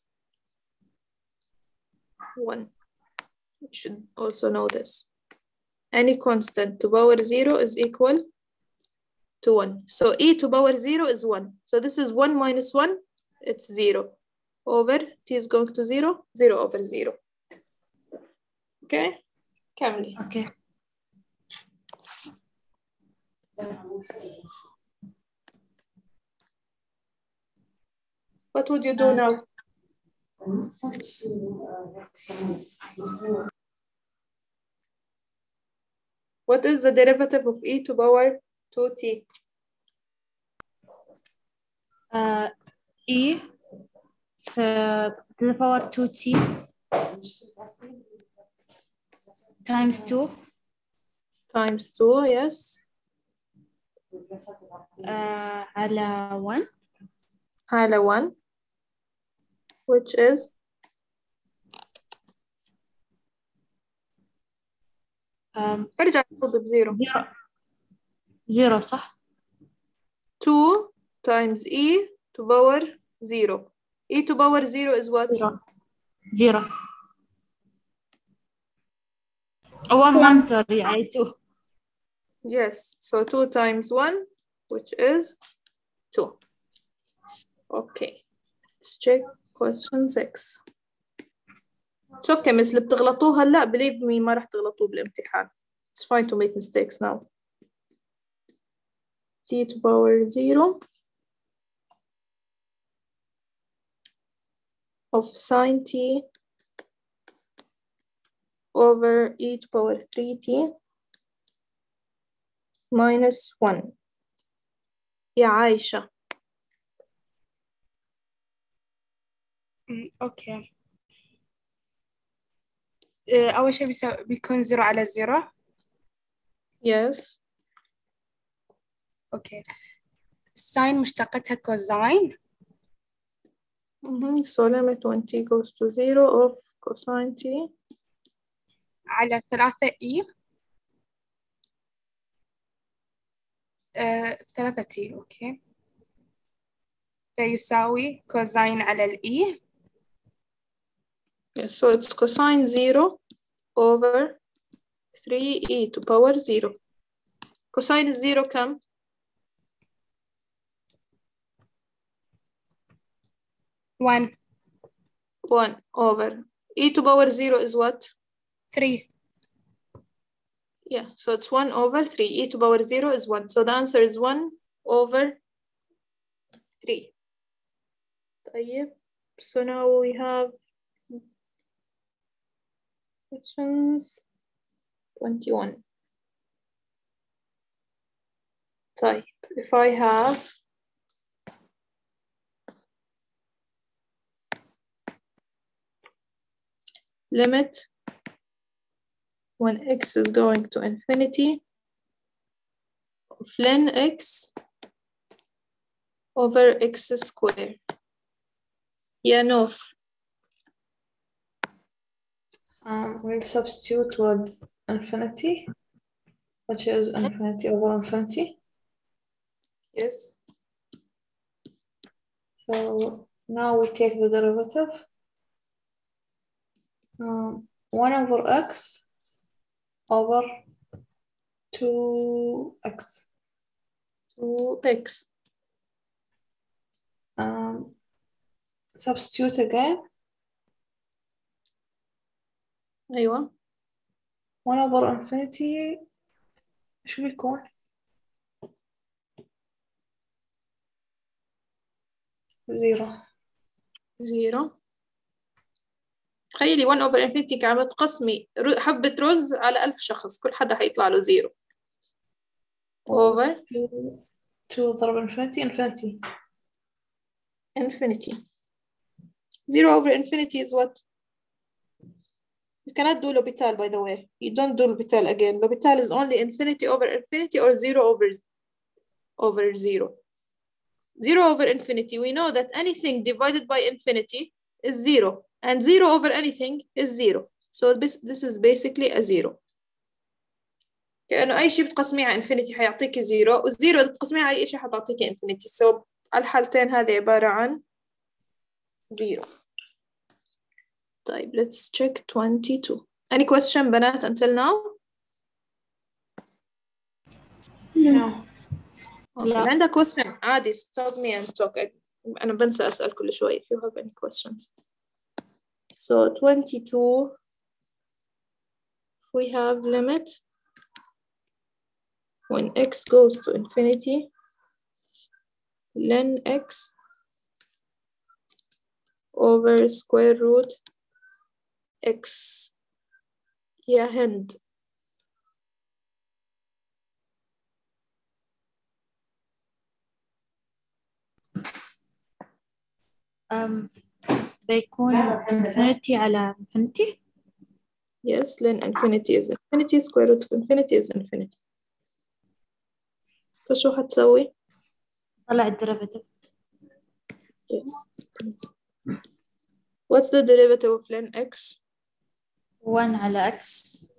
one. You should also know this. Any constant to power zero is equal to one. So e to power zero is one. So this is one minus one, it's zero. Over t is going to zero, zero over zero. Okay? كملي. Okay. What would you do now? What is the derivative of e to power two t? Uh, e uh, to the power two t times two Times two, yes. uh, على one على one, which is um, ارجع نحط بزيرو. zero zero صح؟ two times e to power zero. e to power zero is what? zero zero. Oh, one one sorry I two. Yes, so two times one, which is two. Okay, let's check question six. It's okay, miss. اللي بتغلطوه هلا believe me ما رح تغلطوه بالامتحان. It's fine to make mistakes now. t to power zero of sine t over e to power three t minus one. يا عايشة. اوكي. آه، أول شيء بيساوي بيكون زيرو على زيرو. Yes. اوكي. الساين مشتقتها كوزاين. Mm-hmm. So limit when t goes to zero of cosine t على ثلاثة إي آه، ثلاثة تي. أوكي. فيساوي كوزاين على الإي. Yes, so it's cosine zero over three e to power zero. Cosine zero كم? one. one over e to power zero is what? three. Yeah, so it's one over three. e to power zero is one. So the answer is one over three. طيب. So now we have questions twenty-one. طيب, if I have limit when x is going to infinity of ln x over x squared. Yeah, North. Um, we'll substitute with infinity, which is infinity over infinity. Yes. So now we take the derivative. Um, one over x over two x. two x. Um, substitute again. أيوة. one over infinity شو بيكون؟ زيرو. زيرو. تخيلي one over infinity كعم تقسمي حبة رز على ألف شخص، كل حدا حيطلع له زيرو. over two ضرب infinity infinity. infinity. Zero over infinity is what? You cannot do L'Hopital, by the way. You don't do L'Hopital again. L'Hopital is only infinity over infinity or zero over over zero. Zero over infinity. We know that anything divided by infinity is zero, and zero over anything is zero. So this this is basically a zero. كأنه أي شيء بتقسميه على infinity حيعطيكي zero، والزيرو إذا بتقسميه على أي شيء حتعطيكي infinity. So على الحالتين هذه عبارة عن zero. طيب let's check twenty-two. Any question بنات until now? No. Okay. لا. عندك question عادي stop me and talk. أنا بنسى أسأل كل شوي if you have any questions. So twenty-two we have limit when x goes to infinity ln x over square root x. يا هند. um, بيكون infinity على infinity. Yes, ln infinity is infinity, square root of infinity is infinity. فشو حتسوي؟ طلع الديريفيتيف. Yes. What's the derivative of ln x? one على x.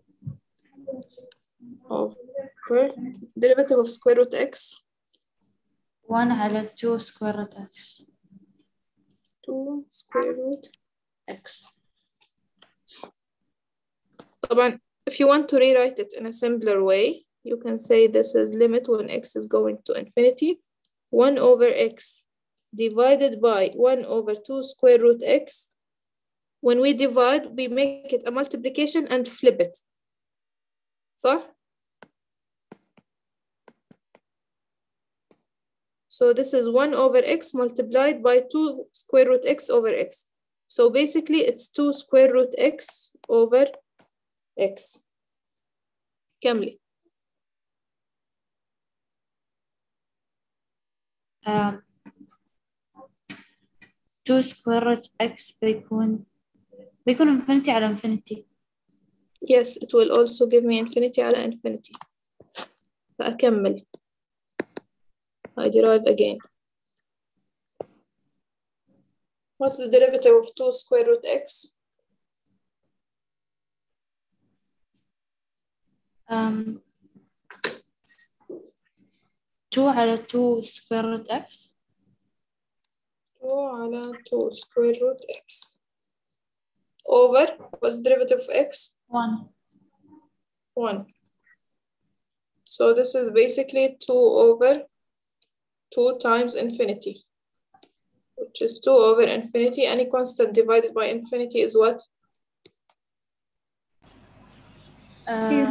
Of derivative of square root x? one على two square root x. two square root x. طبعا if you want to rewrite it in a simpler way, you can say this is limit when x is going to infinity one over x divided by one over two square root x. When we divide, we make it a multiplication and flip it. صح? So this is one over x multiplied by two square root x over x. So basically it's two square root x over x. كملي. um, two square root x بيكون بيكون infinity على infinity. Yes, it will also give me infinity على infinity. فأكمل. I derive again. What's the derivative of two square root x? Um, two على two square root x. two على two square root x. Over, what's the derivative of x? one. one. So this is basically two over two times infinity, which is two over infinity. Any constant divided by infinity is what? Uh,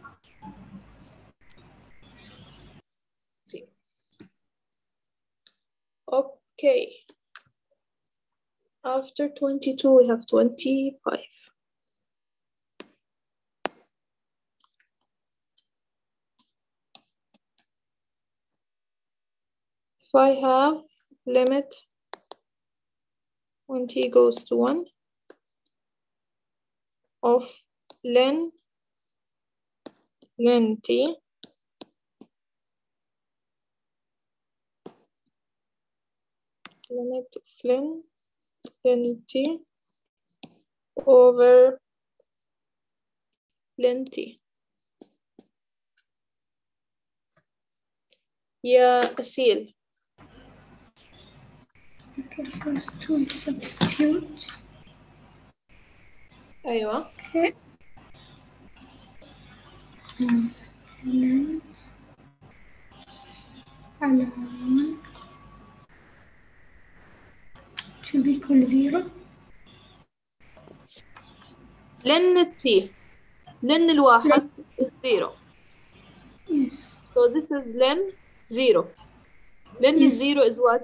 Zero. Okay. After twenty-two, we have twenty-five. If I have limit when t goes to one, of ln ln t limit of ln ln t over ln t. يا أسيل. Okay, first we'll substitute. أيوة. Okay. Hmm. Ln على one should be equal zero. لن التي لن الواحد is zero. Yes. So this is len zero. Len Yes. is zero is what?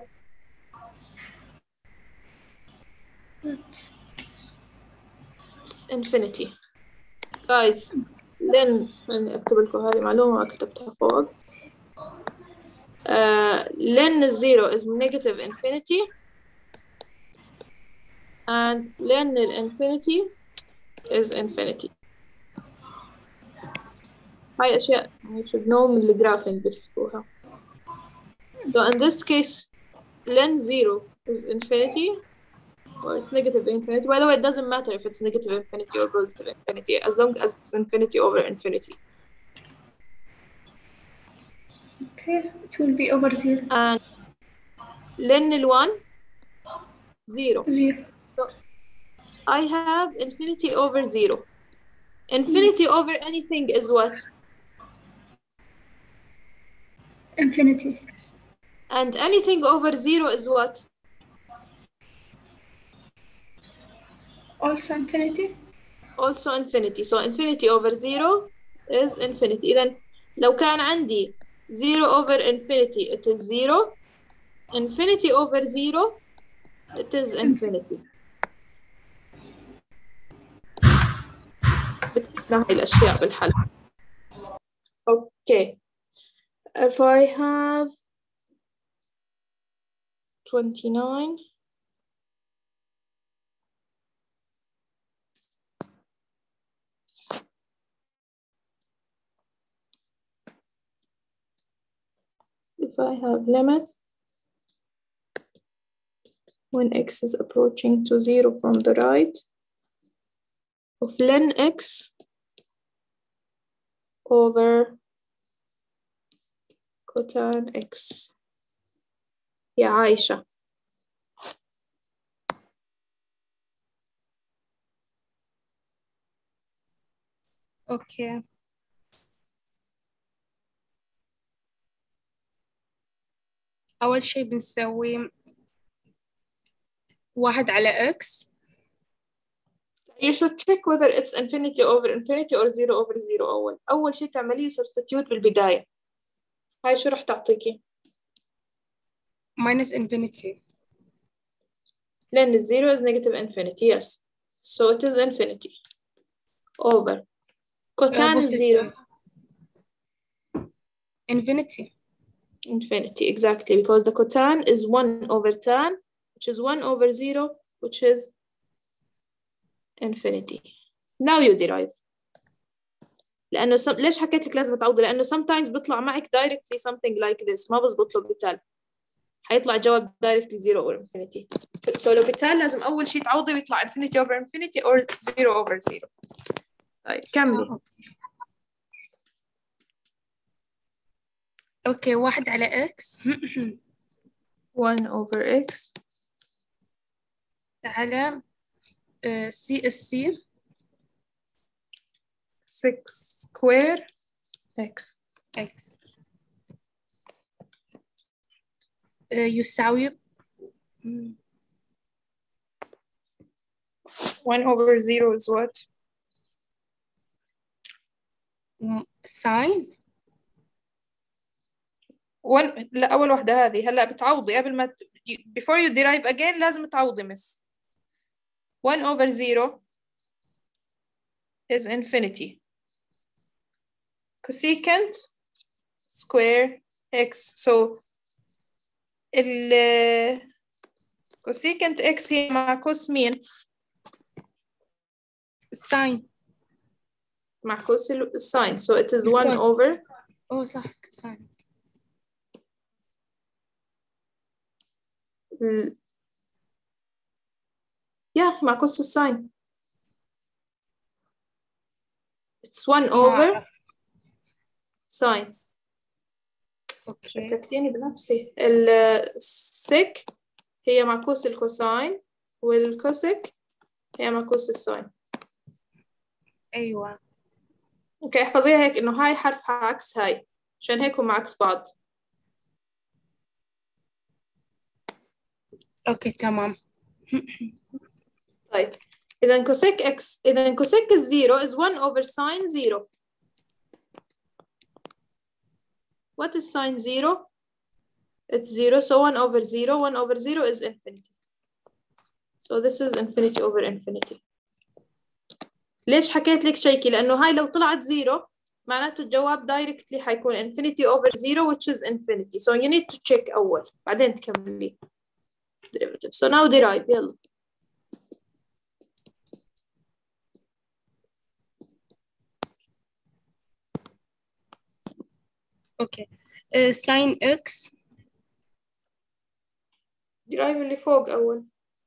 But It's infinity. Guys, len أنا أكتب لكم هذه معلومة كتبتها فوق. Uh, len zero is negative infinity and len infinity is infinity. هاي أشياء you should know من الجرافين بتحكوها. So in this case len zero is infinity or it's negative infinity. By the way, it doesn't matter if it's negative infinity or positive infinity as long as it's infinity over infinity. okay, it will be over zero. And len one zero. Zero. So I have infinity over zero. Infinity Yes. over anything is what? Infinity. And anything over zero is what? Also infinity. Also infinity. So infinity over zero is infinity. Then لو كان عندي zero over infinity it is zero. Infinity over zero it is infinity. بتكتبنا هاي الأشياء بالحل. Okay. If I have twenty-nine if I have limit when x is approaching to zero from the right of ln x over cotan x. يا عايشة. أوكي. أول شي بنسوي واحد على إكس. You should check whether it's infinity over infinity or zero over zero أول. أول شي تعمليه substitute بالبداية. هاي شو رح تعطيكي؟ minus infinity. Ln zero is negative infinity, yes. So it is infinity over cotan is zero. Infinity. Infinity, exactly, because the cotan is one over tan, which is one over zero, which is infinity. Now you derive. لأنه some... ليش حكيت لك لازم تعوضي؟ لأنه sometimes بيطلع معك directly something like this ما بزبط له بالتالي. حيطلع جواب directly zero or infinity. So لو بالتالي لازم أول شيء تعوضي ويطلع infinity over infinity or zero over zero. طيب كملي. أوكي واحد على إكس. one over x على سي اس سي six square x x يساوي one over zero is what? ساين one لا أول واحدة هذه هلا بتعوضي قبل ما before you derive again لازم تعوضي miss. one over zero is infinity. Cosecant square x. So ال cosecant x هي مع cos مين؟ الساين. مع كوس الساين. So it is one over. أوه صح ساين. ال... yeah مع كوس الساين. It's one over sine. أوكي. شككتيني بنفسي. السك هي مع كوس الكوساين والكوسك هي مع كوس الساين. أيوة. اوكي احفظيها هيك انه هاي حرف عكس هاي عشان هيك هم عكس بعض. أوكي تمام. طيب إذا كوسيك إكس إذا كوسيك الزيرو is one over sine zero. What is sine zero? It's zero, so one over zero. one over zero is infinity. So this is infinity over infinity. ليش حكيت لك شيكي؟ لأنه هاي لو طلعت زيرو معناته الجواب directly حيكون infinity over zero which is infinity. So you need to check أول بعدين تكملي derivative. So now derive يلا. أوكي. ساين إكس. derive اللي فوق أول.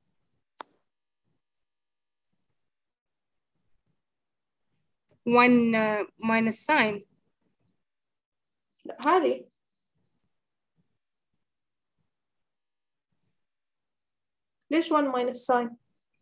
one uh, minus sine. لا هذه. ليش one minus sine؟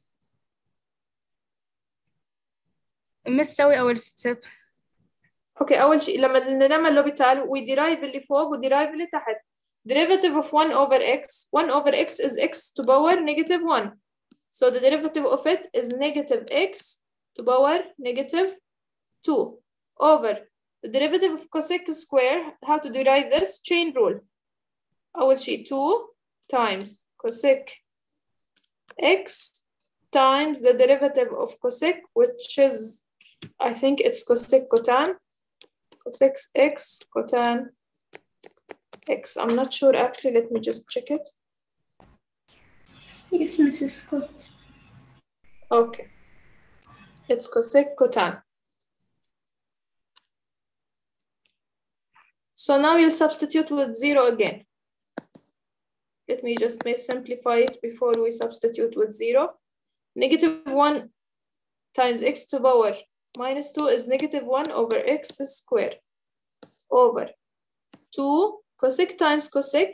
مش سوي أول ستيب. اوكي اول شيء لما نعمل لوبيتال we derive اللي فوق و derive اللي تحت. derivative of one over x. one over x is x to power negative one. So the derivative of it is negative x to power negative two over the derivative of cosec square. How to derive this? Chain rule. أول شيء two times cosec x times the derivative of cosec which is I think it's cosec cotan. cosec x cotan x. I'm not sure actually. Let me just check it. Yes, Missus Scott. Okay. It's cosec cotan. So now you'll substitute with zero again. Let me just make simplify it before we substitute with zero. Negative one times x to power minus two is negative one over x squared over two cosec times cosec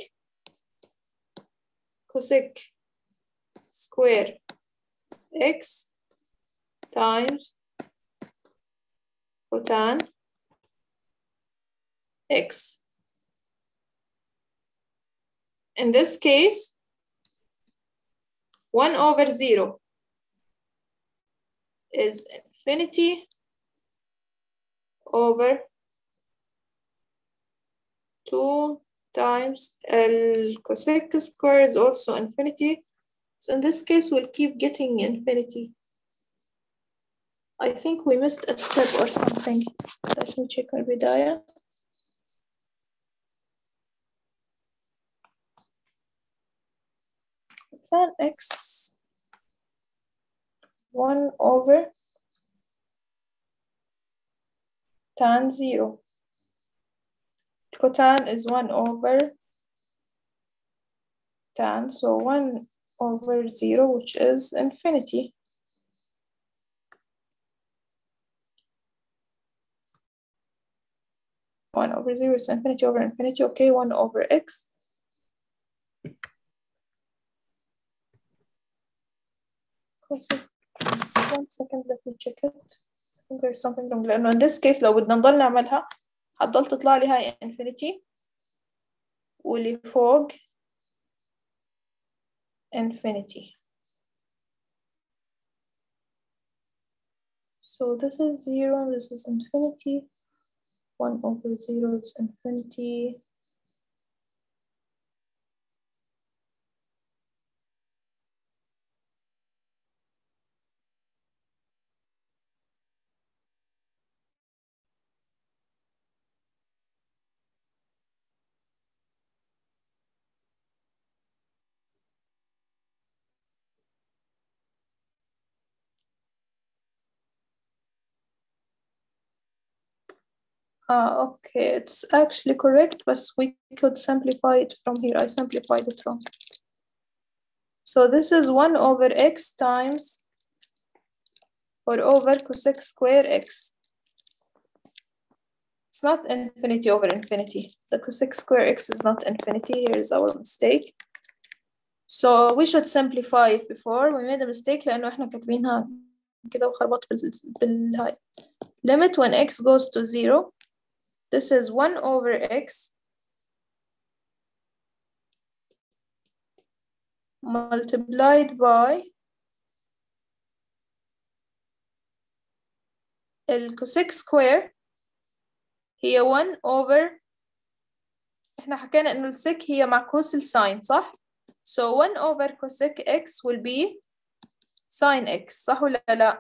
cosec square x times cotan x. In this case, one over zero is infinity over two times L cosec square is also infinity. So in this case, we'll keep getting infinity. I think we missed a step or something. Let me check our bidaya. Tan x one over tan zero. Cotan is one over tan, so one over zero, which is infinity. one over zero is infinity over infinity. Okay, one over x. One second, let me check it. I think there's something wrong. لأنه in this case لو بدنا نضل نعملها هتضل تطلع لي هاي infinity واللي فوق infinity. So this is zero, this is infinity. one over zero is infinity. Ah, okay, it's actually correct, but we could simplify it from here. I simplified it wrong. So this is one over x times or over cosec square x. It's not infinity over infinity. The cosec square x is not infinity. Here is our mistake. So we should simplify it before. We made a mistake لأنه إحنا كاتبينها كده وخربط بال بالهاي. Limit when x goes to zero. This is one over x multiplied by ال cosec square هي one over إحنا حكينا إنه السك هي معكوس الساين صح؟ So one over cosec x will be sin x صح ولا لا؟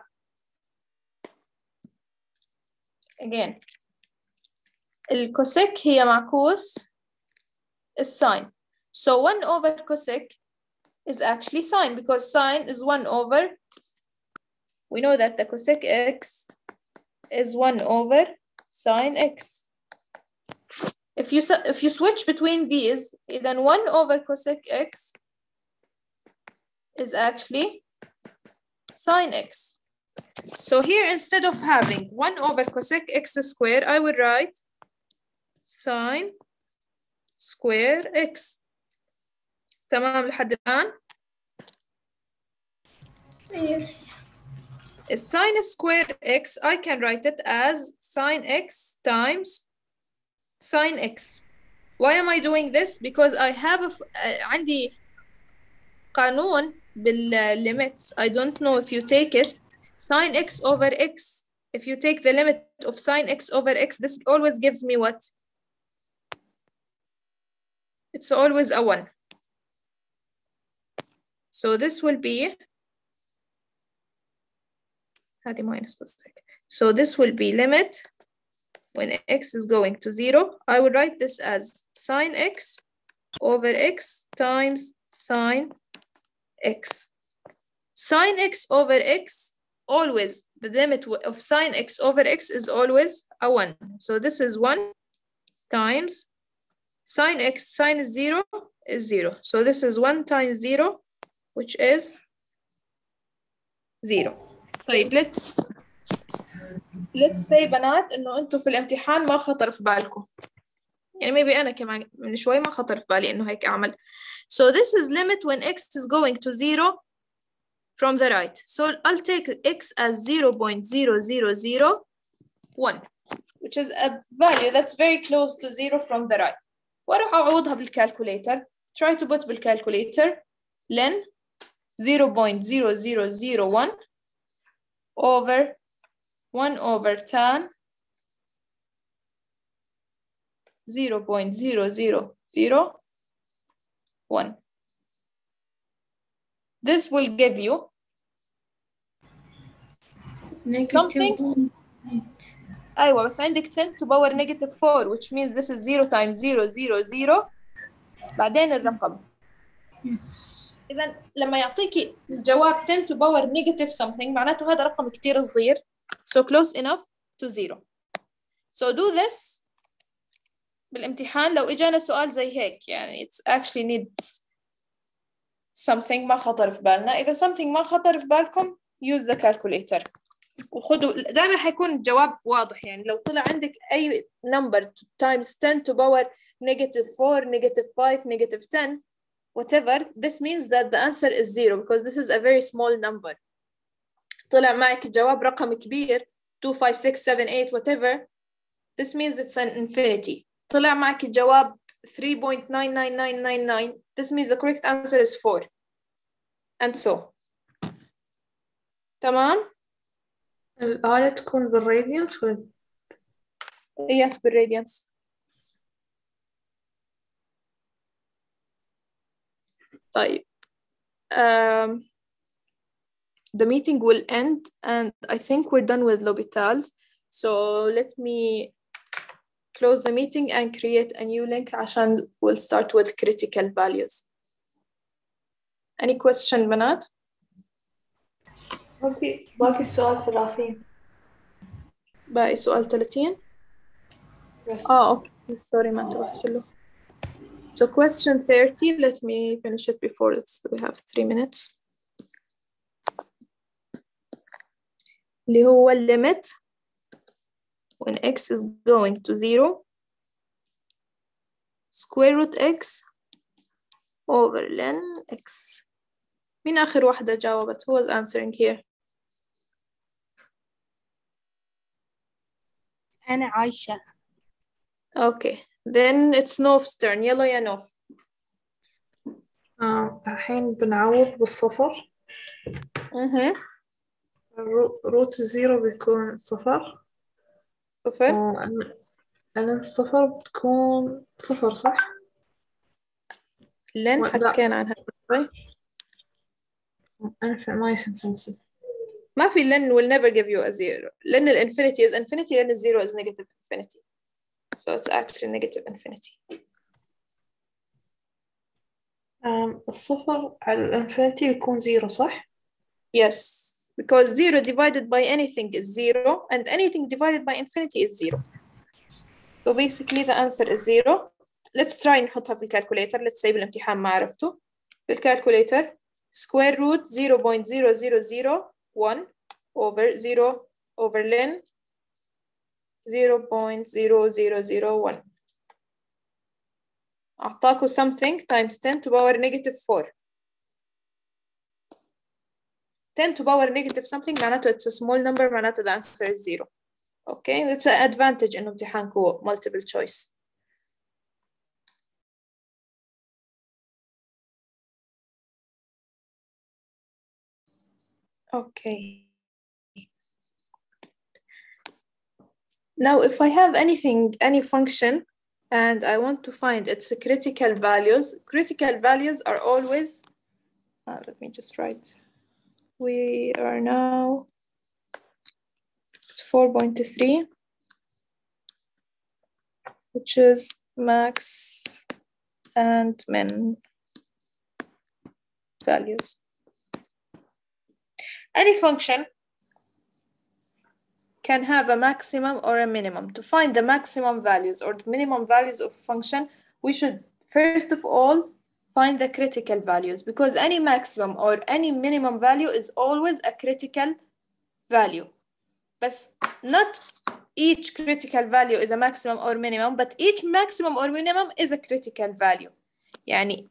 Again الكوسيك هي معكوس الساين. So one over cosec is actually sine because sine is one over, we know that the cosec x is one over sine x. If you if you switch between these, then one over cosec x is actually sine x. So here instead of having one over cosec x squared, I would write sine square x. تمام لحد الآن؟ Yes. Sine square x, I can write it as sine x times sine x. Why am I doing this? Because I have a, uh, عندي قانون بالlimits. I don't know if you take it. Sine x over x. If you take the limit of sine x over x, this always gives me what? It's always a one. So this will be هذه minus cosec. So this will be limit when x is going to zero. I will write this as sine x over x times sine x. Sine x over x, always the limit of sine x over x is always a one. So this is one times sine x, sine is zero is zero. So this is one times zero, which is zero. طيب let's let's say بنات إنه أنتوا في الامتحان ما خطر في بالكم. يعني maybe أنا كمان من شوي ما خطر في بالي إنه هيك أعمل. So this is limit when x is going to zero from the right. So I'll take x as zero point zero zero zero one, which is a value that's very close to zero from the right. وأروح أعوضها بالcalculator. Try to put بالcalculator ln zero point zero zero zero one over one over tan zero point zero zero zero one. This will give you Negative something. one. أيوة بس عندك ten to power negative four, which means this is zero times zero zero zero بعدين الرقم. إذا لما يعطيكي الجواب ten to power negative something معناته هذا رقم كتير صغير. So close enough to zero. So do this بالامتحان لو إجانا سؤال زي هيك يعني it's actually needs something ما خطر في بالنا. إذا something ما خطر في بالكم use the calculator وخذوا دائما حيكون الجواب واضح. يعني لو طلع عندك أي number times ten to power negative four, negative five, negative ten, whatever, this means that the answer is zero because this is a very small number. طلع معك جواب رقم كبير two, five, six, seven, eight, whatever, this means it's an infinity. طلع معك جواب three point nine nine nine nine nine, this means the correct answer is four, and so. تمام؟ الآلة تكون بالراديانس ولا؟ Yes, بالراديانس. طيب. Um, the meeting will end and I think we're done with L'Hôpital's. So let me close the meeting and create a new link عشان we'll start with critical values. Any question بنات؟ باقي باقي السؤال ثلاثين. باقي سؤال ثلاثين. Yes. Oh, okay. Sorry, ما انتبهت له. So question thirty, let me finish it before it's, we have three minutes. اللي هو limit when x is going to zero square root x over ln x. مين آخر واحدة جاوبت؟ Who was answering here? أنا عايشة. Okay, then it's Nof's turn. يلا يا نوف. آه الحين بنعوض بالصفر. اها رو- روت زيرو بيكون صفر. صفر. وأنا أنا الصفر بتكون صفر صح؟ لن لا حكينا عنها شوي. أنا في ما يسمى. ما في لن will never give you a zero. لن الانفينيتي is infinity, لن الزيرو is negative infinity. So it's actually negative infinity. آم الصفر على الانفينيتي بيكون زيرو صح؟ Yes, because zero divided by anything is zero and anything divided by infinity is zero. So basically the answer is zero. Let's try نحطها في الكالكوليتر. Let's say بالامتحان ما عرفته. بالكالكوليتر square root zero point zero zero zero one over zero over ln zero point zero zero zero one. أعطاكوا something times ten to power negative four. ten to power negative something معناته it's a small number, معناته the answer is zero. Okay, that's an advantage إنه امتحانكوا multiple choice. Okay. Now, if I have anything, any function, and I want to find its critical values, critical values are always, uh, let me just write. We are now four point three, which is max and min values. Any function can have a maximum or a minimum. To find the maximum values or the minimum values of a function, we should first of all find the critical values, because any maximum or any minimum value is always a critical value. But not each critical value is a maximum or minimum, but each maximum or minimum is a critical value. يعني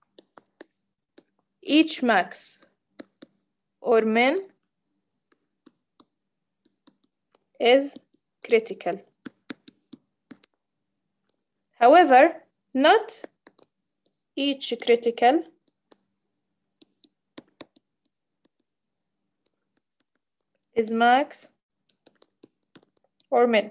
each max or min is critical. However, not each critical is max or min.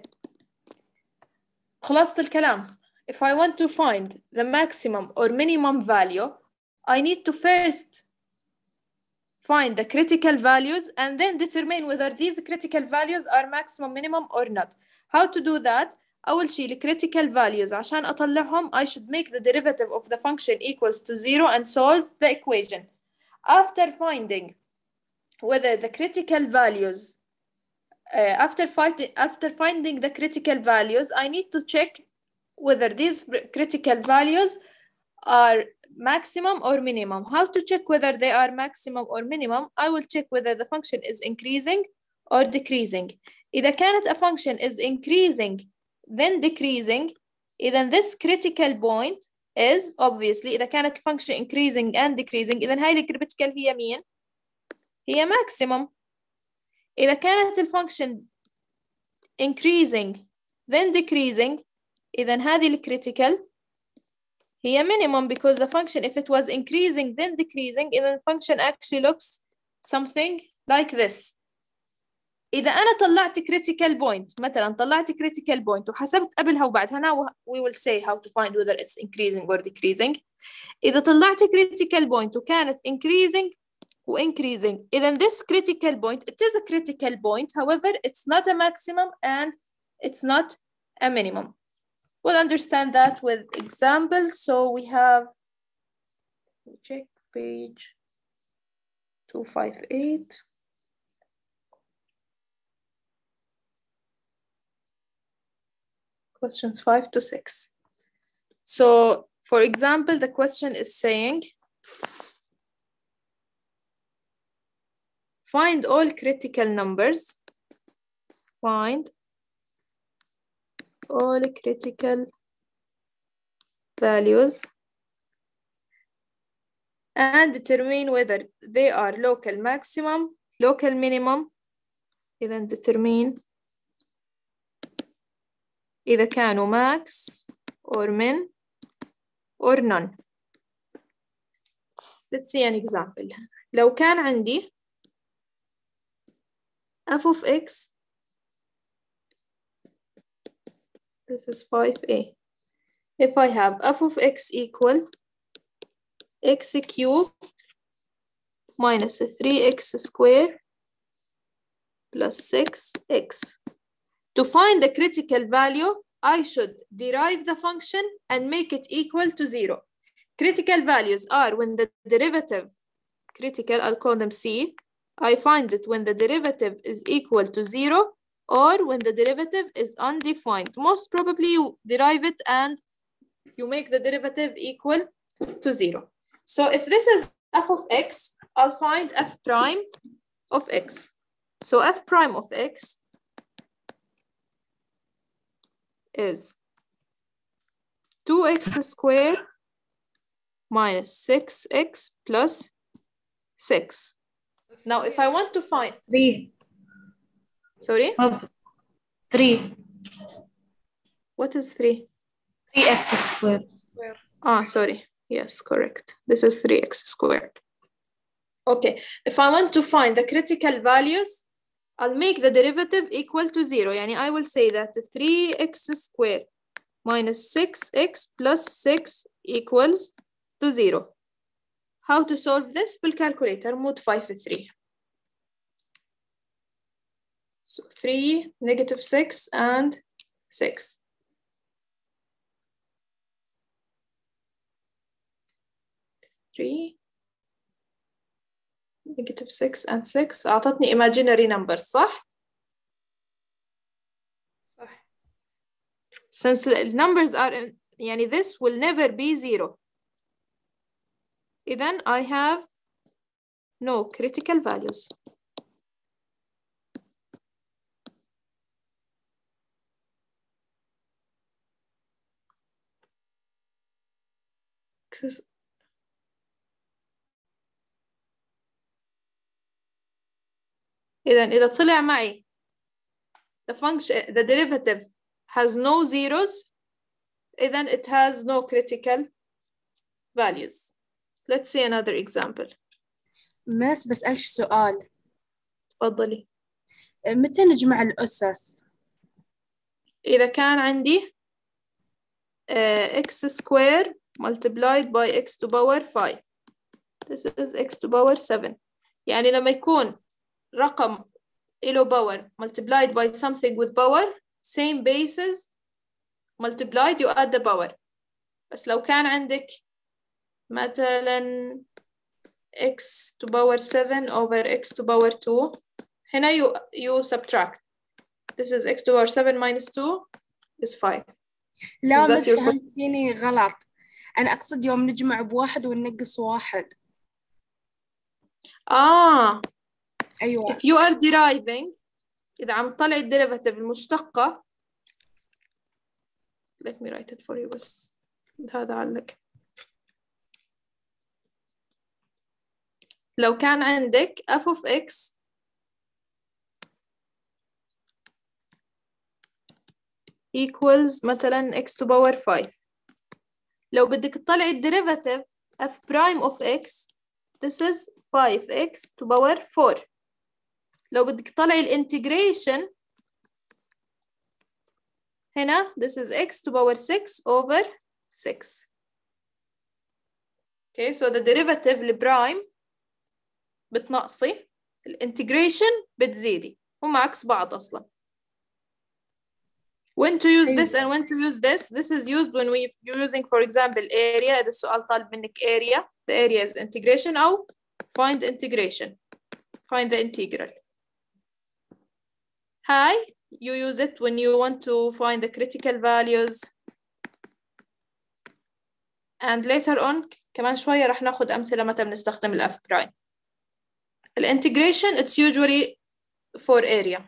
خلاصة الكلام. If I want to find the maximum or minimum value, I need to first find the critical values and then determine whether these critical values are maximum, minimum or not. How to do that? أول شيء critical values عشان أطلعهم I should make the derivative of the function equals to zero and solve the equation. After finding whether the critical values uh, after, fighting, after finding the critical values, I need to check whether these critical values are maximum or minimum. How to check whether they are maximum or minimum? I will check whether the function is increasing or decreasing. إذا كانت a function is increasing then decreasing, إذا this critical point is obviously إذا كانت function increasing and decreasing إذا هاي الكريتيكال هي مين؟ هي maximum. إذا كانت الفانكشن increasing then decreasing إذا هذه الكريتيكال هي minimum, because the function if it was increasing then decreasing إذا the function actually looks something like this. إذا أنا طلعت critical point مثلا طلعت critical point وحسبت قبلها وبعدها now we will say how to find whether it's increasing or decreasing. إذا طلعت critical point وكانت increasing و increasing إذا this critical point it is a critical point, however it's not a maximum and it's not a minimum. We'll understand that with examples. So we have, check page two fifty-eight. questions five to six. So, for example, the question is saying, find all critical numbers. Find all critical values and determine whether they are local maximum, local minimum. إذن determine إذا كانوا max or min or none. Let's see an example. لو كان عندي f of x, this is five a. If I have f of x equal x cubed minus three x squared plus six x. To find the critical value, I should derive the function and make it equal to zero. Critical values are when the derivative, critical, I'll call them C. I find it when the derivative is equal to zero or when the derivative is undefined. Most probably you derive it and you make the derivative equal to zero. So if this is f of x, I'll find f prime of x. So f prime of x is two x squared minus six x plus six. Now, if I want to find three. Sorry? Oh, three. What is three? three x squared. Ah, sorry. Yes, correct. This is three x squared. Okay. If I want to find the critical values, I'll make the derivative equal to zero. Yani I will say that three x squared minus six x plus six equals to zero. How to solve this? بالcalculator, mod five three. So three, negative six, and six. three, negative six, and six. أعطتني imaginary numbers, صح؟ صح. Since the numbers are in, يعني this will never be zero. Then I have no critical values. إذا إذا طلع معي the function, the derivative has no zeros, then it has no critical values. Let's see another example. مس بسألش سؤال. تفضلي. متى نجمع الأسس؟ إذا كان عندي uh, x squared multiplied by x to power five. This is x to power seven. يعني لما يكون رقم له power multiplied by something with power, same bases multiplied, you add the power. بس لو كان عندك مثلا x to power seven over x to power two, هنا you, you subtract. This is x to power seven minus two is five. لا بس فهمتيني غلط. أنا أقصد يوم نجمع بواحد وننقص واحد. آه أيوة. If you are deriving, إذا عم تطلع الديريفاتيف المشتقة, let me write it for you بس هذا علق. لو كان عندك f of x equals مثلا x to power five. لو بدك تطلع الديريفاتيف f prime of x, this is five x to power four. لو بدك تطلعي الانتجريشن هنا, this is x to power six over six. Okay, so the derivative البرايم بتنقصي, الانتجريشن بتزيدي, هم عكس بعض أصلا. When to use this and when to use this? This is used when we're using, for example, area. إذا السؤال طالب منك area, the area is integration, أو find integration, find the integral. Hi, you use it when you want to find the critical values. And later on كمان شوية رح ناخد أمثلة متى بنستخدم ال F prime. ال integration it's usually for area.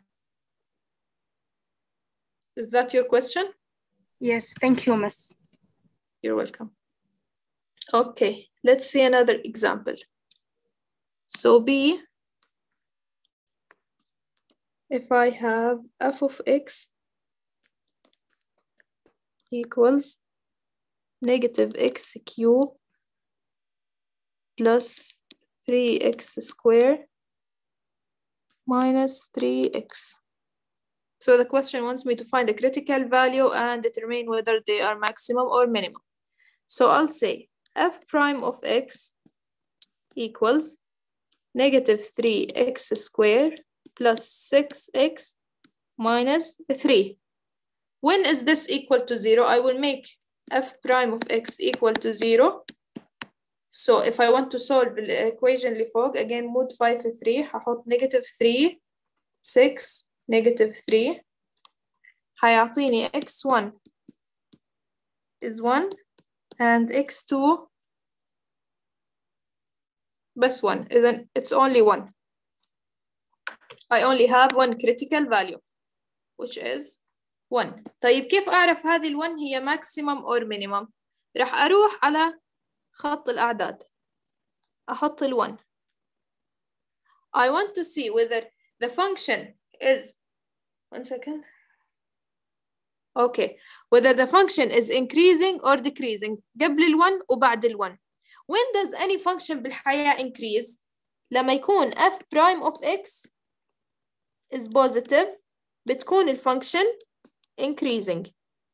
Is that your question? Yes, thank you, Miss. You're welcome. Okay, let's see another example. So B, if I have f of x equals negative x cubed plus three x squared minus three x. So the question wants me to find the critical value and determine whether they are maximum or minimum. So I'll say f prime of x equals negative three x squared plus six x minus three. When is this equal to zero? I will make f prime of x equal to zero. So if I want to solve the equation اللي فوق, again mode five three, هحط negative three, six, negative three. هيعطيني x one is one and x two بس one. Then it's only one. I only have one critical value which is one. طيب كيف أعرف هذه ال one هي maximum or minimum؟ راح أروح على خط الأعداد أحط ال one. I want to see whether the function is one second. Okay, whether the function is increasing or decreasing قبل ال one وبعد ال one. When does any function بالحياة increase؟ لما يكون f prime of x is positive بتكون الفانكشن increasing.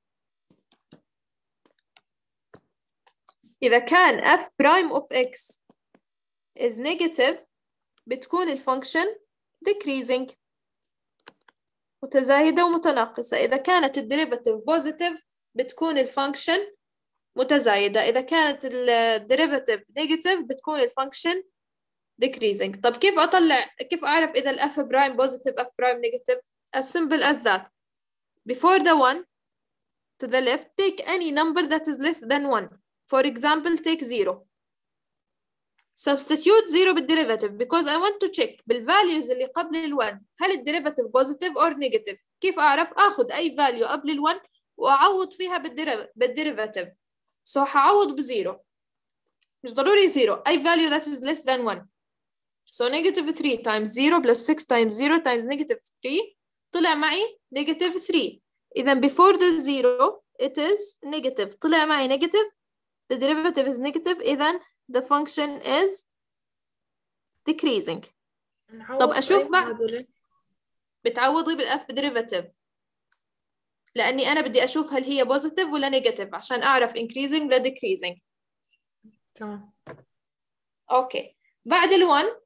إذا كان f prime of x is negative بتكون الفانكشن decreasing متزايدة ومتناقصة. إذا كانت الديريفاتيف positive بتكون الفانكشن متزايدة. إذا كانت الديريفاتيف negative بتكون الفانكشن decreasing. طب كيف أطلع كيف أعرف إذا ال f prime positive f prime negative؟ As simple as that. Before the one to the left, take any number that is less than one. For example, take zero. Substitute zero بالديريفاتيف because I want to check بالvalues اللي قبل ال one هل الديريفاتيف positive or negative. كيف أعرف؟ آخذ أي value قبل ال one وأعوض فيها بالديريفاتيف. So هعوض بزيرو. مش ضروري zero. أي value that is less than one. So negative three times zero plus six times zero times negative three طلع معي negative three. إذا before the zero it is negative. طلع معي negative. The derivative is negative. إذا the function is decreasing. طب أشوف بعد بتعوضي بالf derivative لأني أنا بدي أشوف هل هي positive ولا negative عشان أعرف increasing ولا decreasing. تمام. أوكي. بعد ال one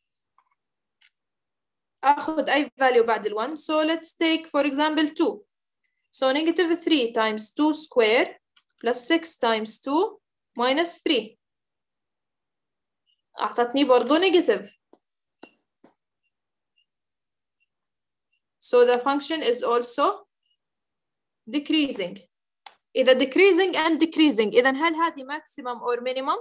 أخذ أي value بعد ال one. So let's take for example two. So negative three times two square plus six times two minus three. أعطتني برضو negative. So the function is also decreasing. إذا decreasing and decreasing إذا هل هذه maximum or minimum؟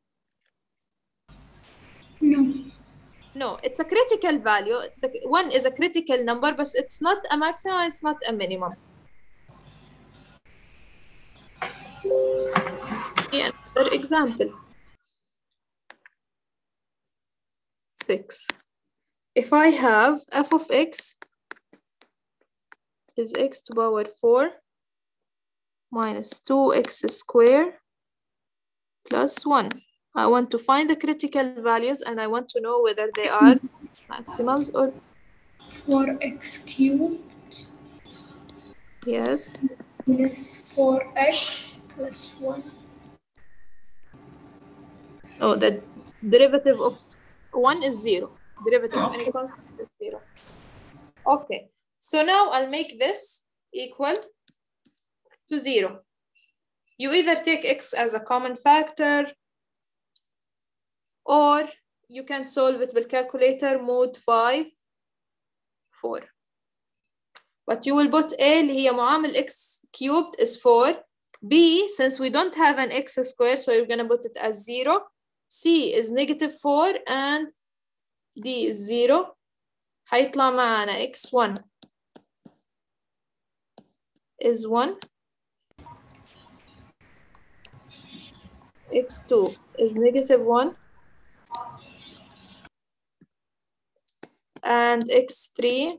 No. No, it's a critical value. The one is a critical number, but it's not a maximum, it's not a minimum. Yeah, another example. Six. If I have f of x is x to power four minus two x squared plus one. I want to find the critical values and I want to know whether they are maximums or four x cubed. Yes. Plus four x plus one. Oh, the derivative of one is zero. Derivative of any constant is zero. Okay. So now I'll make this equal to zero. You either take x as a common factor or you can solve it with calculator mode five, four. but you will put A اللي هي معامل x cubed is four. B, since we don't have an x square, so you're gonna put it as zero. C is negative four and D is zero. هيطلع معانا x one is one. x two is negative one. And x three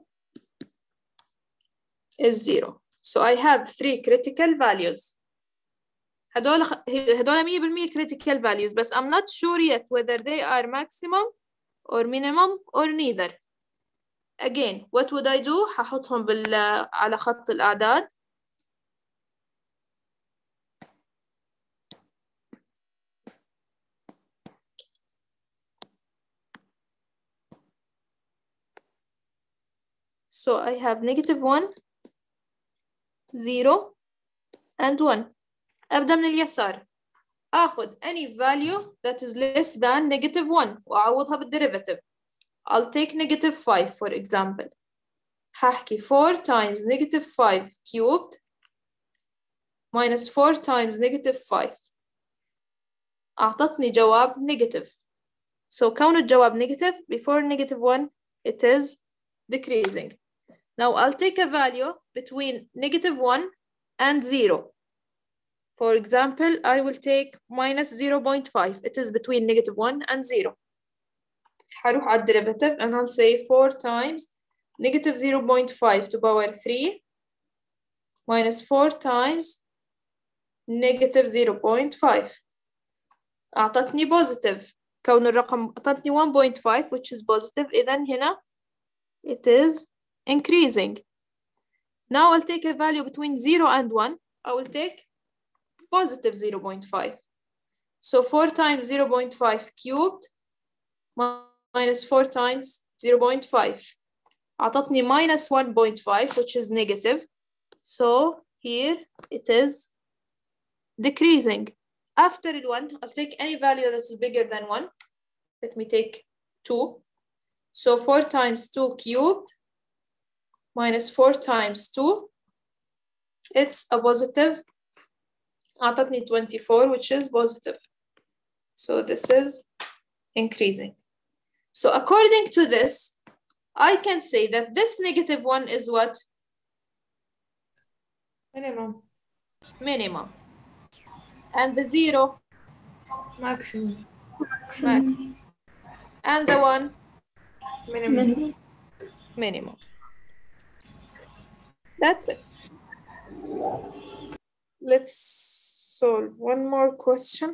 is zero. So I have three critical values. هدول هدول مية بالمية critical values, but I'm not sure yet whether they are maximum or minimum or neither. Again, what would I do? هحطهم بال على خط الأعداد. So I have negative one, zero, and one. أبدأ من اليسار. آخذ any value that is less than negative one وأعوضها بالدerivative. I'll take negative five for example. هحكي four times negative five cubed minus four times negative five. أعطتني جواب negative. So كون الجواب negative before negative one it is decreasing. Now I'll take a value between negative one and zero. For example, I will take minus zero point five. It is between negative one and zero. هروح على derivative and I'll say four times negative zero point five to power three minus four times negative zero point five. أعطتني positive. كون الرقم أعطتني one point five which is positive. إذن هنا it is increasing. Now I'll take a value between zero and one. I will take positive zero point five. So four times zero point five cubed minus four times zero point five. أعطتني minus one point five which is negative. So here it is decreasing. After the one, I'll take any value that's bigger than one. Let me take two. So four times two cubed minus four times two. It's a positive. أعطتني twenty-four which is positive. So this is increasing. So according to this, I can say that this negative one is what? Minimum. Minimum. And the zero? Maximum. Maximum. And the one? Minimum. Minimum. Minimum. That's it. Let's solve one more question.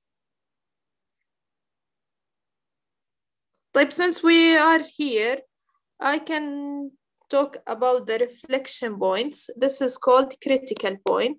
Like, since we are here, I can talk about the reflection points. This is called critical point.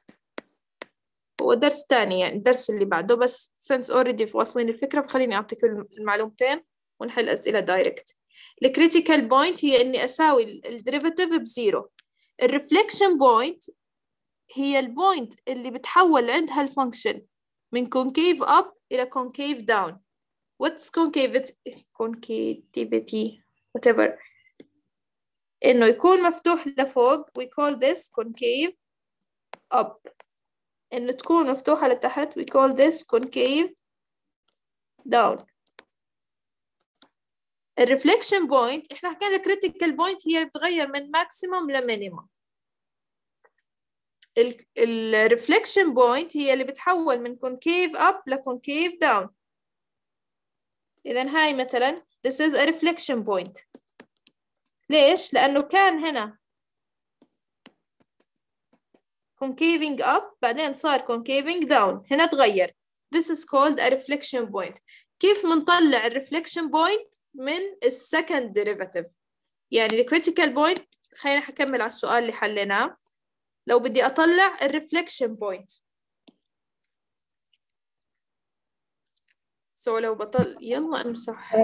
ودرس تاني يعني الدرس اللي بعده بس since already واصلين الفكرة فخليني أعطيك المعلومتين ونحل أسئلة دايركت. الكريتيكال بوينت هي إني أساوي الديريفاتيف بزيرو. الريفلكشن بوينت هي البوينت اللي بتحول عندها الفانكشن من concave up إلى concave down. What's concavity? Concavity, whatever. إنه يكون مفتوح لفوق. We call this concave up. إنه تكون مفتوحة لتحت. We call this concave down. الريفلكشن بوينت إحنا حكينا الكريتيكال بوينت هي بتغير من ماكسيموم لمينيموم. الريفلكشن بوينت هي اللي بتحول من concave up لconcave down. إذن هاي مثلا this is a reflection point. ليش؟ لأنه كان هنا concaving up بعدين صار concaving down. هنا تغير. This is called a reflection point. كيف منطلع الريفلكشن بوينت من السكند derivative؟ يعني الكريتيكال بوينت خلينا حكمل على السؤال اللي حليناه. لو بدي أطلع الريفلكشن بوينت. So لو بطل يلا امسح.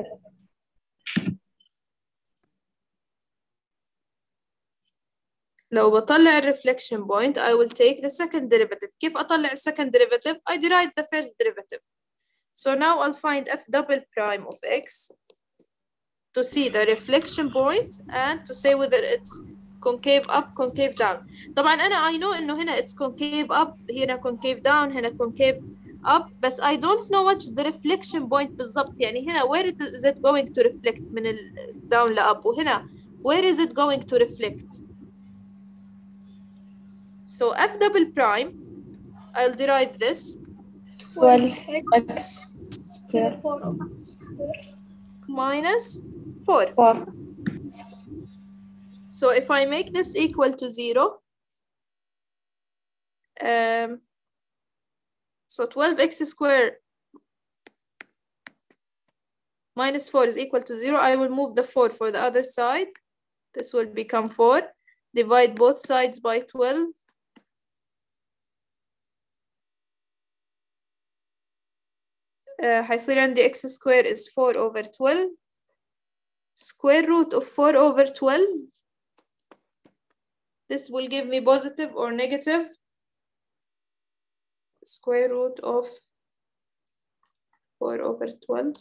لو بطلع الريفلكشن بوينت I will take the second derivative. كيف أطلع السكند derivative؟ I derive the first derivative. So now I'll find f double prime of x to see the reflection point and to say whether it's concave up concave down. طبعا أنا I know إنه هنا it's concave up هنا concave down هنا concave up بس I don't know what's the reflection point بالضبط يعني هنا where is it going to reflect من ال down ل up وهنا where is it going to reflect. So f double prime I'll derive this twelve x square minus four. four. So if I make this equal to zero, um, so twelve x squared minus four is equal to zero. I will move the four for the other side. This will become four. Divide both sides by twelve. Uh, حيصير عندي x squared is four over twelve. Square root of four over twelve. This will give me positive or negative. Square root of four over twelve.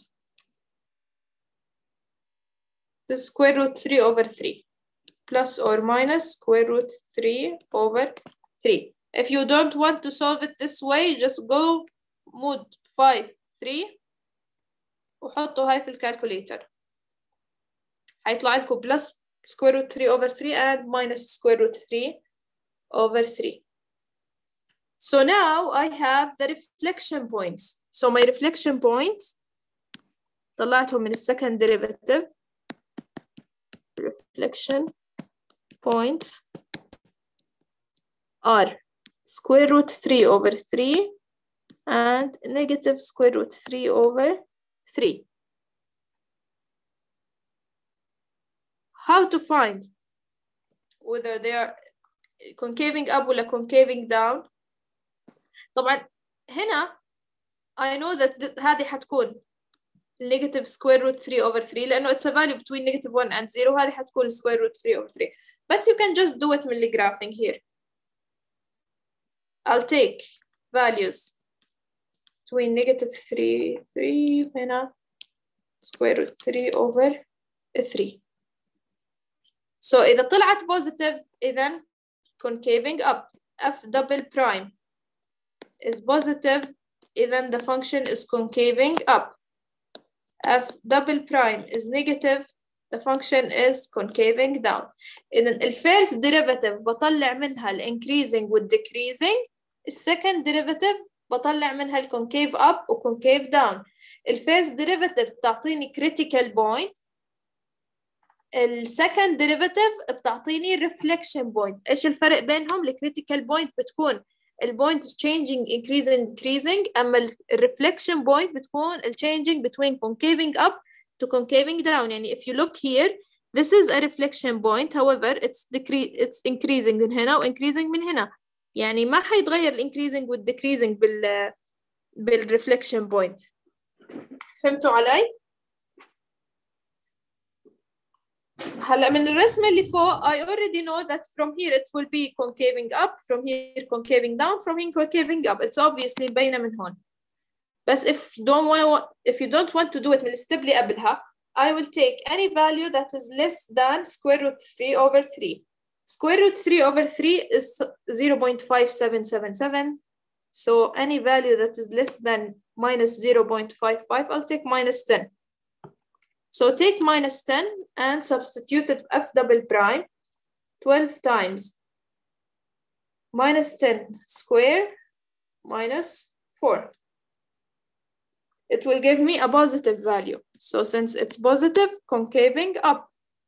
The square root three over three. Plus or minus square root three over three. If you don't want to solve it this way, just go mod five, three وحطوا هاي في الكالكوليتر. هيطلع لكم plus square root three over three and minus square root three over three. So now I have the reflection points. So my reflection points طلعتهم من second derivative. Reflection points are square root three over three and negative square root three over three. How to find whether they are concaving up or concaving down? طبعا هنا I know that هذه حتكون negative square root three over three لأنه it's a value between negative one and zero. هذه حتكون square root three over three. بس you can just do it من the graphing here. I'll take values between negative three, three هنا square root three over three. So إذا طلعت positive إذن concaving up. F double prime is positive إذن the function is concaving up. F double prime is negative the function is concaving down. إذن ال first derivative بطلع منها ال increasing وال decreasing. ال second derivative بطلع منها ال concave up و concave down. ال first derivative بتعطيني critical point. ال second derivative بتعطيني reflection point. إيش الفرق بينهم؟ ال critical point بتكون ال point changing increasing decreasing أما ال reflection point بتكون ال changing between concaving up to concaving down. يعني if you look here this is a reflection point however it's decrease it's increasing من هنا و increasing من هنا. يعني ما حيتغير ال increasing وال decreasing بال بال reflection point. فهمتوا علي؟ هلا من الرسمة اللي فوق I already know that from here it will be concaving up, from here concaving down, from here concaving up. It's obviously باينة من هون. بس if you don't want to, if you don't want to do it من الستيب اللي قبلها I will take any value that is less than square root three over three. Square root three over three is zero point five seven seven seven. So any value that is less than minus zero point five five I'll take minus ten. So take minus ten and substitute it f double prime twelve times minus ten square minus four. It will give me a positive value. So since it's positive, concaving up.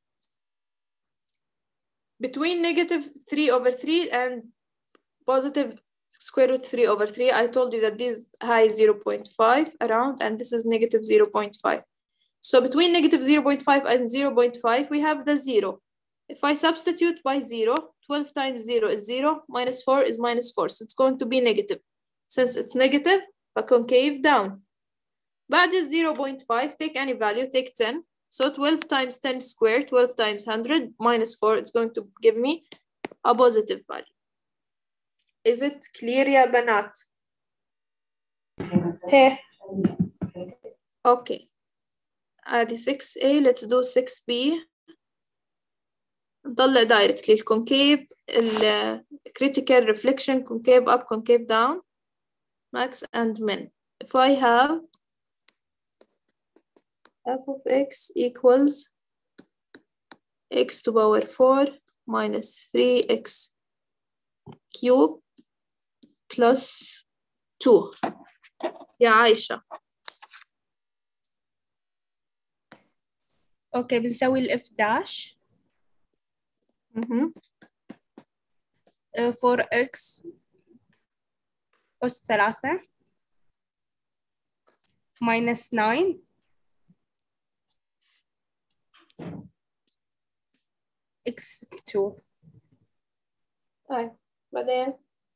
Between negative three over three and positive square root three over three, I told you that this high zero point five around and this is negative zero point five. So between negative zero point five and zero point five, we have the zero. If I substitute by zero, twelve times zero is zero, minus four is minus four. So it's going to be negative. Since it's negative, but concave down. بعد zero point five, take any value, take ten. So twelve times ten squared, twelve times one hundred, minus four, it's going to give me a positive value. Is it clear يا بنات? Here. Okay. Uh, the six A, let's do six B. نطلع دايركتلي الكونكيف الكريتيكال ريفليكشن concave up concave down max and min. If I have f of x equals x to power four minus three x cube plus two. يا عايشة. اوكي بنسوي الاف داش مهم. فور اكس أس ثلاثة minus nine x two. طيب بعدين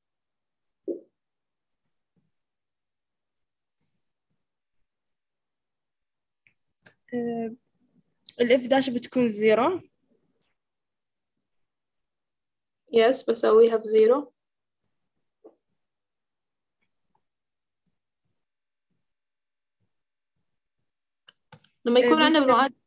الاف داش بتكون زيرو. يس بسويها بزيرو. لما يكون عندنا بالمعادلة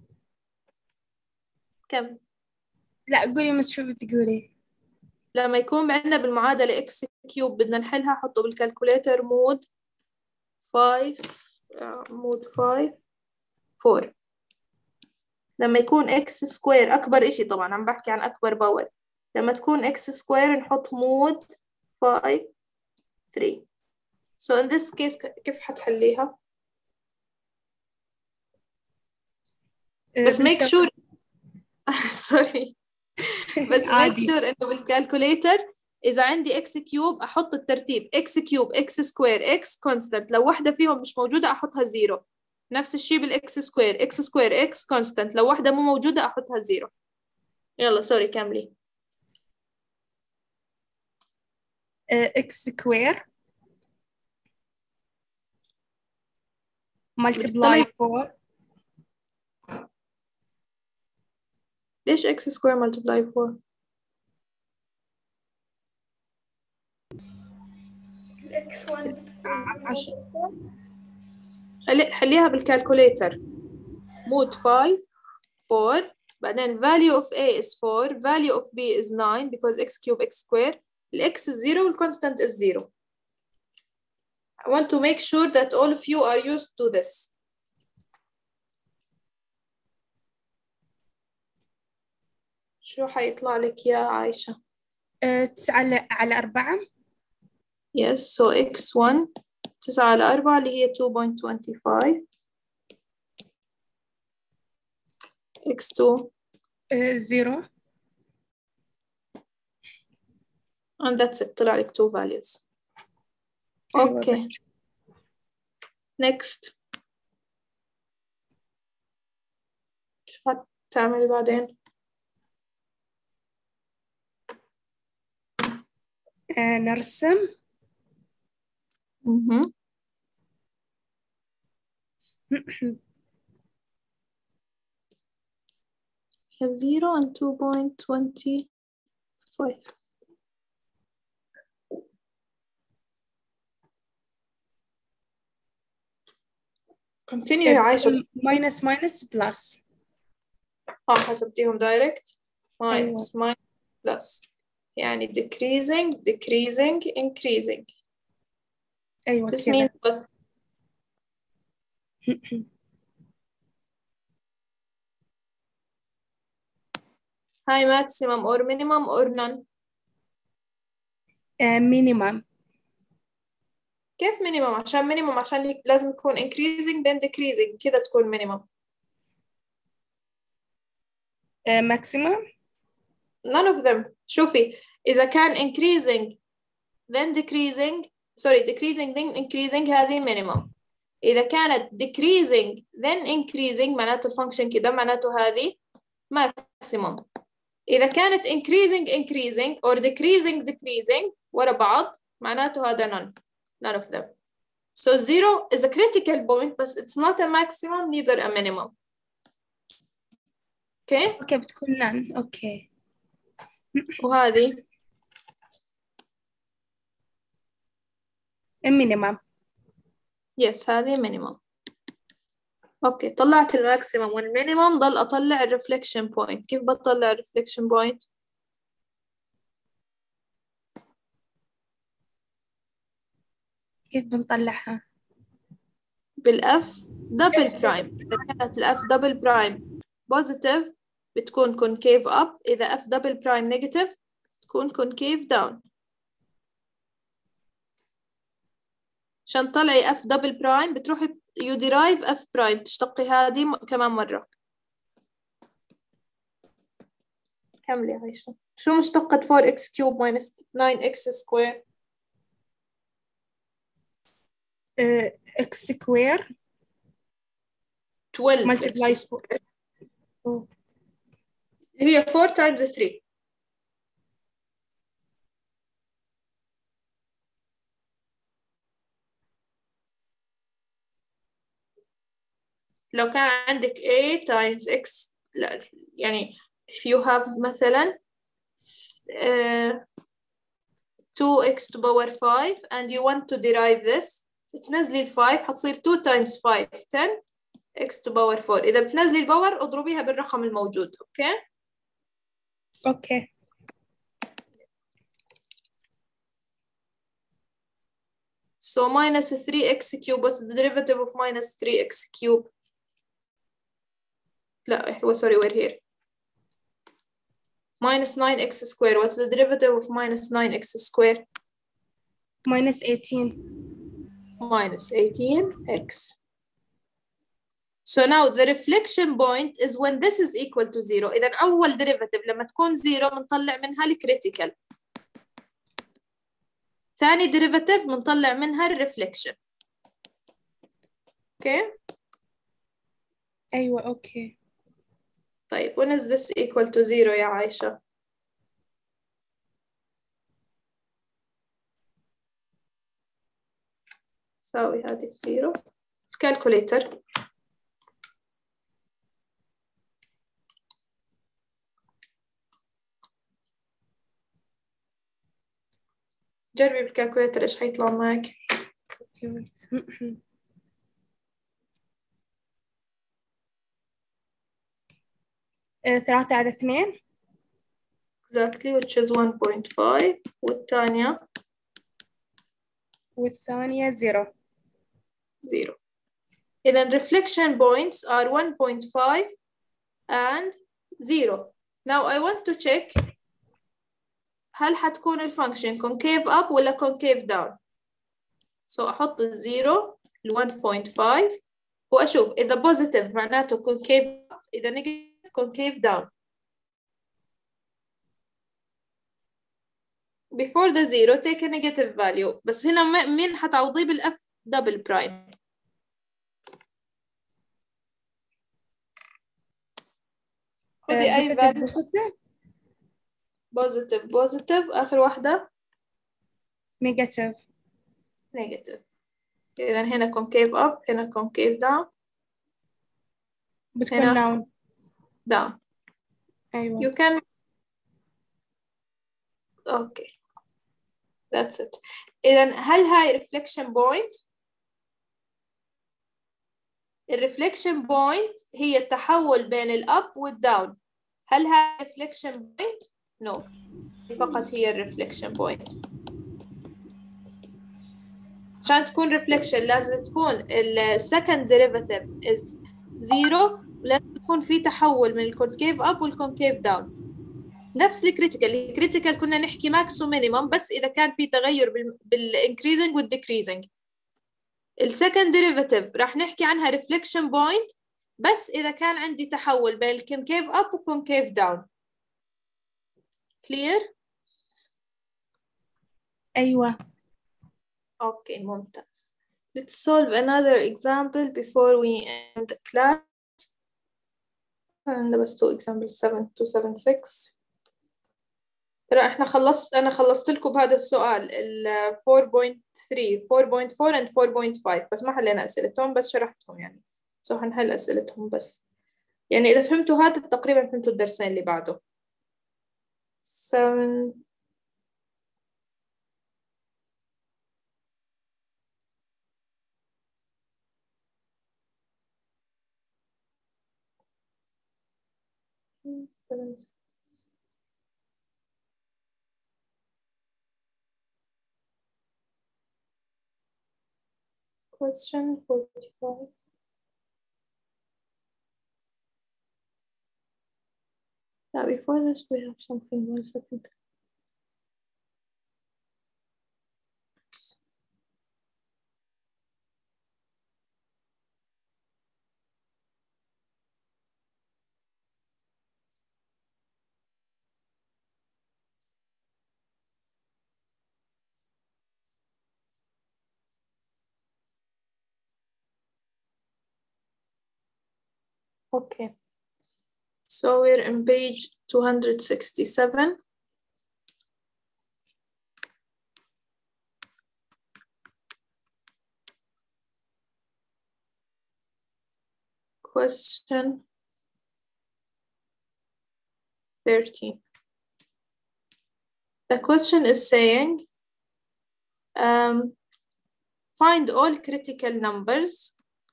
كم؟ لا قولي مس شو بتقولي. لما يكون عندنا بالمعادلة x كيوب بدنا نحلها حطه بالكالكوليتر مود five مود five four. لما يكون x سكوير أكبر إشي طبعا عم بحكي عن أكبر باور. لما تكون x سكوير نحط مود five three. So in this case كيف حتحليها؟ بس make sure sorry بس make sure إنه بالكالكوليتر إذا عندي x كيوب أحط الترتيب x كيوب x سكوير x constant. لو واحدة فيهم مش موجودة أحطها زيرو. نفس الشيء بالإكس سكوير إكس سكوير إكس كونستانت. لو واحدة مو موجودة أحطها زيرو. يلا سوري كملي. إكس سكوير multiply four. ليش إكس سكوير multiply four؟ إكس واحد خلي حليها بالكالكوليتر مود five four. بعدين value of A is four, value of B is nine because x cube x square. The x is zero, the constant is zero. I want to make sure that all of you are used to this. شو حيطلع لك يا عايشة؟ تسعة على أربعة. Yes, so x one تسعة على أربعة اللي هي two point two five. x two zero. and that's it. طلع لك two values. Okay. Next. شو هتعملي بعدين؟ آه نرسم. mm-hmm. have zero and two point two five. continue يا عايشة. minus minus plus. اه حسبتيهم direct. minus minus plus يعني decreasing decreasing increasing. أيوة this كذا. means what? high maximum or minimum or none? uh, minimum. كيف minimum؟ عشان minimum عشان لازم تكون increasing then decreasing كذا تكون minimum. uh, maximum. none of them. شوفي إذا كان increasing then decreasing sorry decreasing then increasing هذه minimum. إذا كانت decreasing then increasing معناته الفانكشن كده معناته هذه maximum. إذا كانت increasing increasing or decreasing decreasing ورا بعض معناته هذا none. none of them. So zero is a critical point but it's not a maximum neither a minimum. Okay? okay بتكون none. okay. وهذه minimum. yes هذه minimum. اوكي طلعت الماكسيمم والمينيمم، ضل اطلع الريفليكشن بوينت. كيف بطلع الريفليكشن بوينت؟ كيف بنطلعها؟ بالاف دبل برايم. اذا كانت الاف دبل برايم بوزيتيف بتكون كونكيف اب، اذا اف دبل برايم نيجاتيف تكون كونكيف داون. عشان تطلعي اف دبل برايم بتروحي يو ديرايف اف برايم، تشتقي هذه م- كمان مرة. كملي يا عايشة. شو مشتقة فور اكس كيوب minus ناين اكس سكوير؟ اكس سكوير اثنا عشر ملتبلاي اكس سكوير هي فور times ثري. لو كان عندك a times x، لا يعني if you have مثلا uh, two x to power five and you want to derive this، تنزلي ال five حتصير two times five ten x to power four. إذا بتنزلي الباور اضربيها بالرقم الموجود. أوكي؟ اوكي. So minus three x cube, what's the derivative of minus three x cube؟ لا هو sorry we're here. Minus nine x square, what's the derivative of minus nine x square؟ minus eighteen. Minus eighteen x. So now the reflection point is when this is equal to zero. إذا أول derivative لما تكون zero بنطلع منها الكريتيكال. ثاني derivative بنطلع منها الرeflection. اوكي؟ ايوه اوكي. طيب when is this equal to zero يا عايشة؟ ساوي هذه في زيرو. الكالكوليتر. جربي بالكالكوليتر ايش حيطلع معك. اوكي ويت. ثلاثة على اثنين. exactly which is one point five والثانية والثانية زيرو. zero. إذا reflection points are one point five and zero. Now I want to check هل حتكون الفانكشن concave up ولا concave down. So أحط الزيرو ل one point five وأشوف إذا positive معناته concave up، إذا negative concave down. Before the zero take a negative value. بس هنا م- مين حتعوضيه بالأف double prime. خذي أي value. positive positive آخر واحدة نيجاتيف. negative. إذا هنا concave up هنا concave down بتكون هنا ناون. down. ايوه. You can okay that's it. إذا هل هاي reflection point؟ الرeflection point هي التحول بين الأب والداون. هل هاي reflection point؟ no. فقط هي الرeflection point. عشان تكون reflection لازم تكون ال second derivative is zero، ولازم يكون في تحول من الكونكيف up والكونكيف down. نفس الكريتيكال. الكريتيكال كنا نحكي ماكس ومينيمم بس إذا كان في تغير بال بالانكريزنج والديكريزنج. السكند ديريفاتيف راح نحكي عنها ريفليكشن بوينت بس إذا كان عندي تحول بين الكونكيف أب وكونكيف داون. كلير؟ ايوه. اوكي ممتاز. Let's solve another example before we end the class. عندنا بس two examples seven to seven six. ترى احنا خلصت انا خلصت لكم بهذا السؤال ال four point three four point four and four point five بس ما حلينا اسئلتهم بس شرحتهم يعني. سو هنحل اسئلتهم بس. يعني اذا فهمتوا هذا تقريبا فهمتوا الدرسين اللي بعده. seven Question forty-five. Now before this we have something. One second. Okay, so we're in page two hundred sixty-seven. Question thirteen. The question is saying, um, find all critical numbers.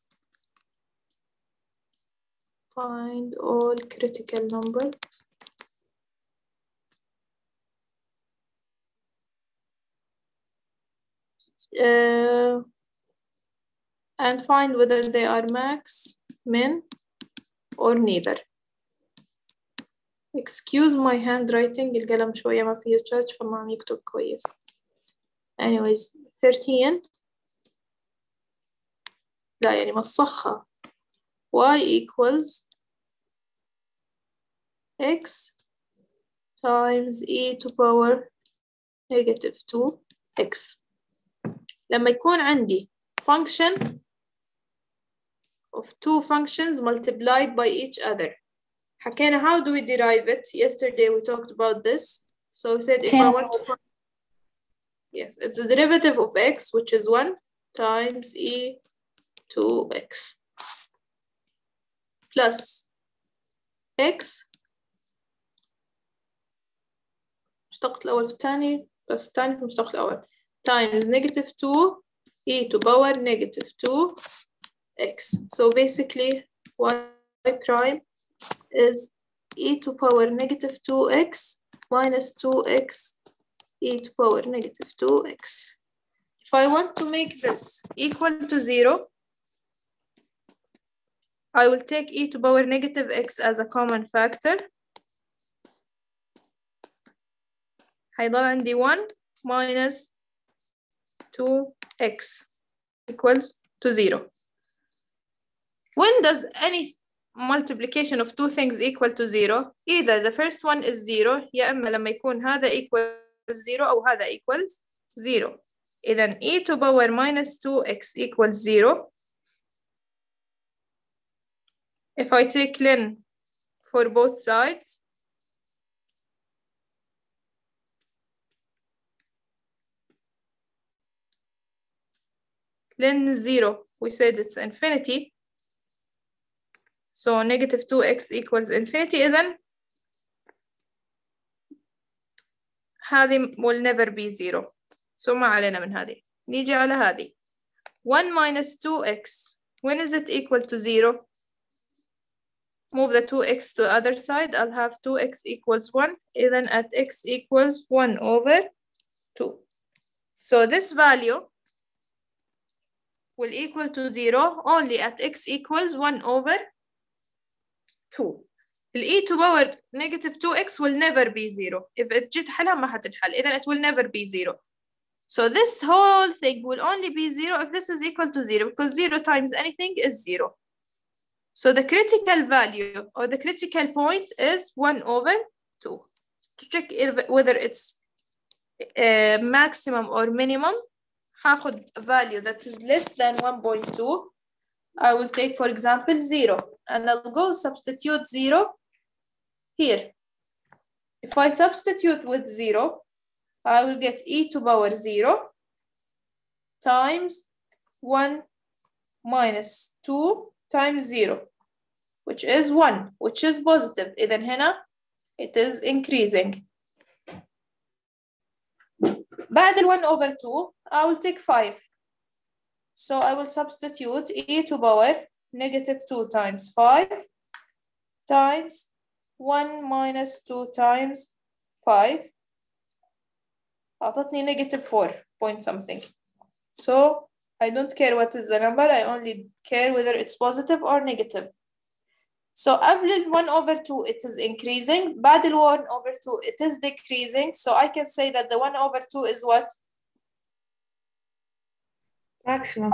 Find all critical numbers. Uh, and find whether they are max, min, or neither. Excuse my handwriting, القلم شوية ما فيه charge فما عم يكتب كويس. Anyways, thirteen. لا يعني مسخها. Y equals x times e to power negative two x. لما يكون عندي function of two functions multiplied by each other. حكينا how do we derive it? Yesterday we talked about this. So we said if I want to find, yes, it's the derivative of x, which is one times e to x plus x مشتقة الأول في الثاني plus الثاني في مشتقة الأول times negative two e to power negative two x. So basically y prime is e to power negative two x minus two x e to power negative two x. If I want to make this equal to zero, I will take e to power negative x as a common factor. هيضل عندي one minus two x equals to zero. When does any multiplication of two things equal to zero? Either the first one is zero, يا إما لما يكون هذا equals zero أو هذا equals zero. إذن e to power minus two x equals zero. If I take ln for both sides, ln zero, we said it's infinity. So negative two x equals infinity. إذن هذه will never be zero. So ما علينا من هذه. نيجي على هذه. one minus two x. When is it equal to zero? Move the two x to the other side. I'll have two x equals one. Then at x equals one over two. So this value will equal to zero only at x equals one over two. The e to power negative two x will never be zero. If it جيت حلها ما حتنحل. Then it will never be zero. So this whole thing will only be zero if this is equal to zero, because zero times anything is zero. So the critical value or the critical point is one over two. To check if, whether it's uh, maximum or minimum, هاخد a value that is less than one point two. I will take, for example, zero, and I'll go substitute zero here. If I substitute with zero, I will get e to power zero times one minus two times zero, which is one, which is positive. إذن هنا it is increasing. بعد ال one over two, I will take five. So I will substitute e to power negative two times five times one minus two times five. أعطتني negative four point something. So I don't care what is the number, I only care whether it's positive or negative. So قبل ال one over two it is increasing, بعد ال one over two it is decreasing, so I can say that the one over two is what? maximum.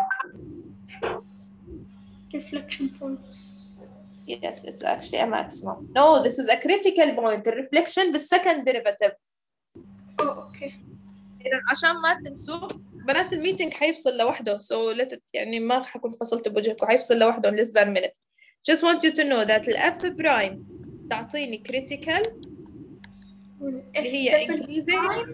Reflection point. Yes, it's actually a maximum. No, this is a critical point. The reflection بالsecond derivative. Oh, okay. إذا عشان ما تنسوا بنات الميتنج حيفصل لوحده، so let it يعني ما حكون فصلت بوجهكم، حيفصل لوحده in less than a minute. Just want you to know that ال F prime تعطيني critical اللي هي increasing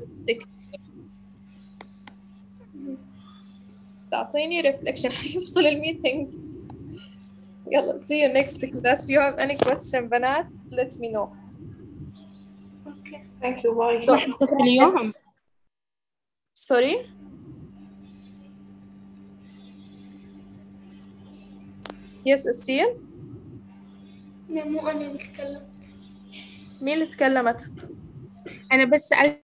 تعطيني reflection. حيفصل الميتنج. يلا see you next class. If you have any question بنات let me know. Okay. Thank you. Bye. So حصة اليوم. sorry. Yes Estine. لا مو أنا اللي تكلمت. مين اللي تكلمت؟ أنا بس سألت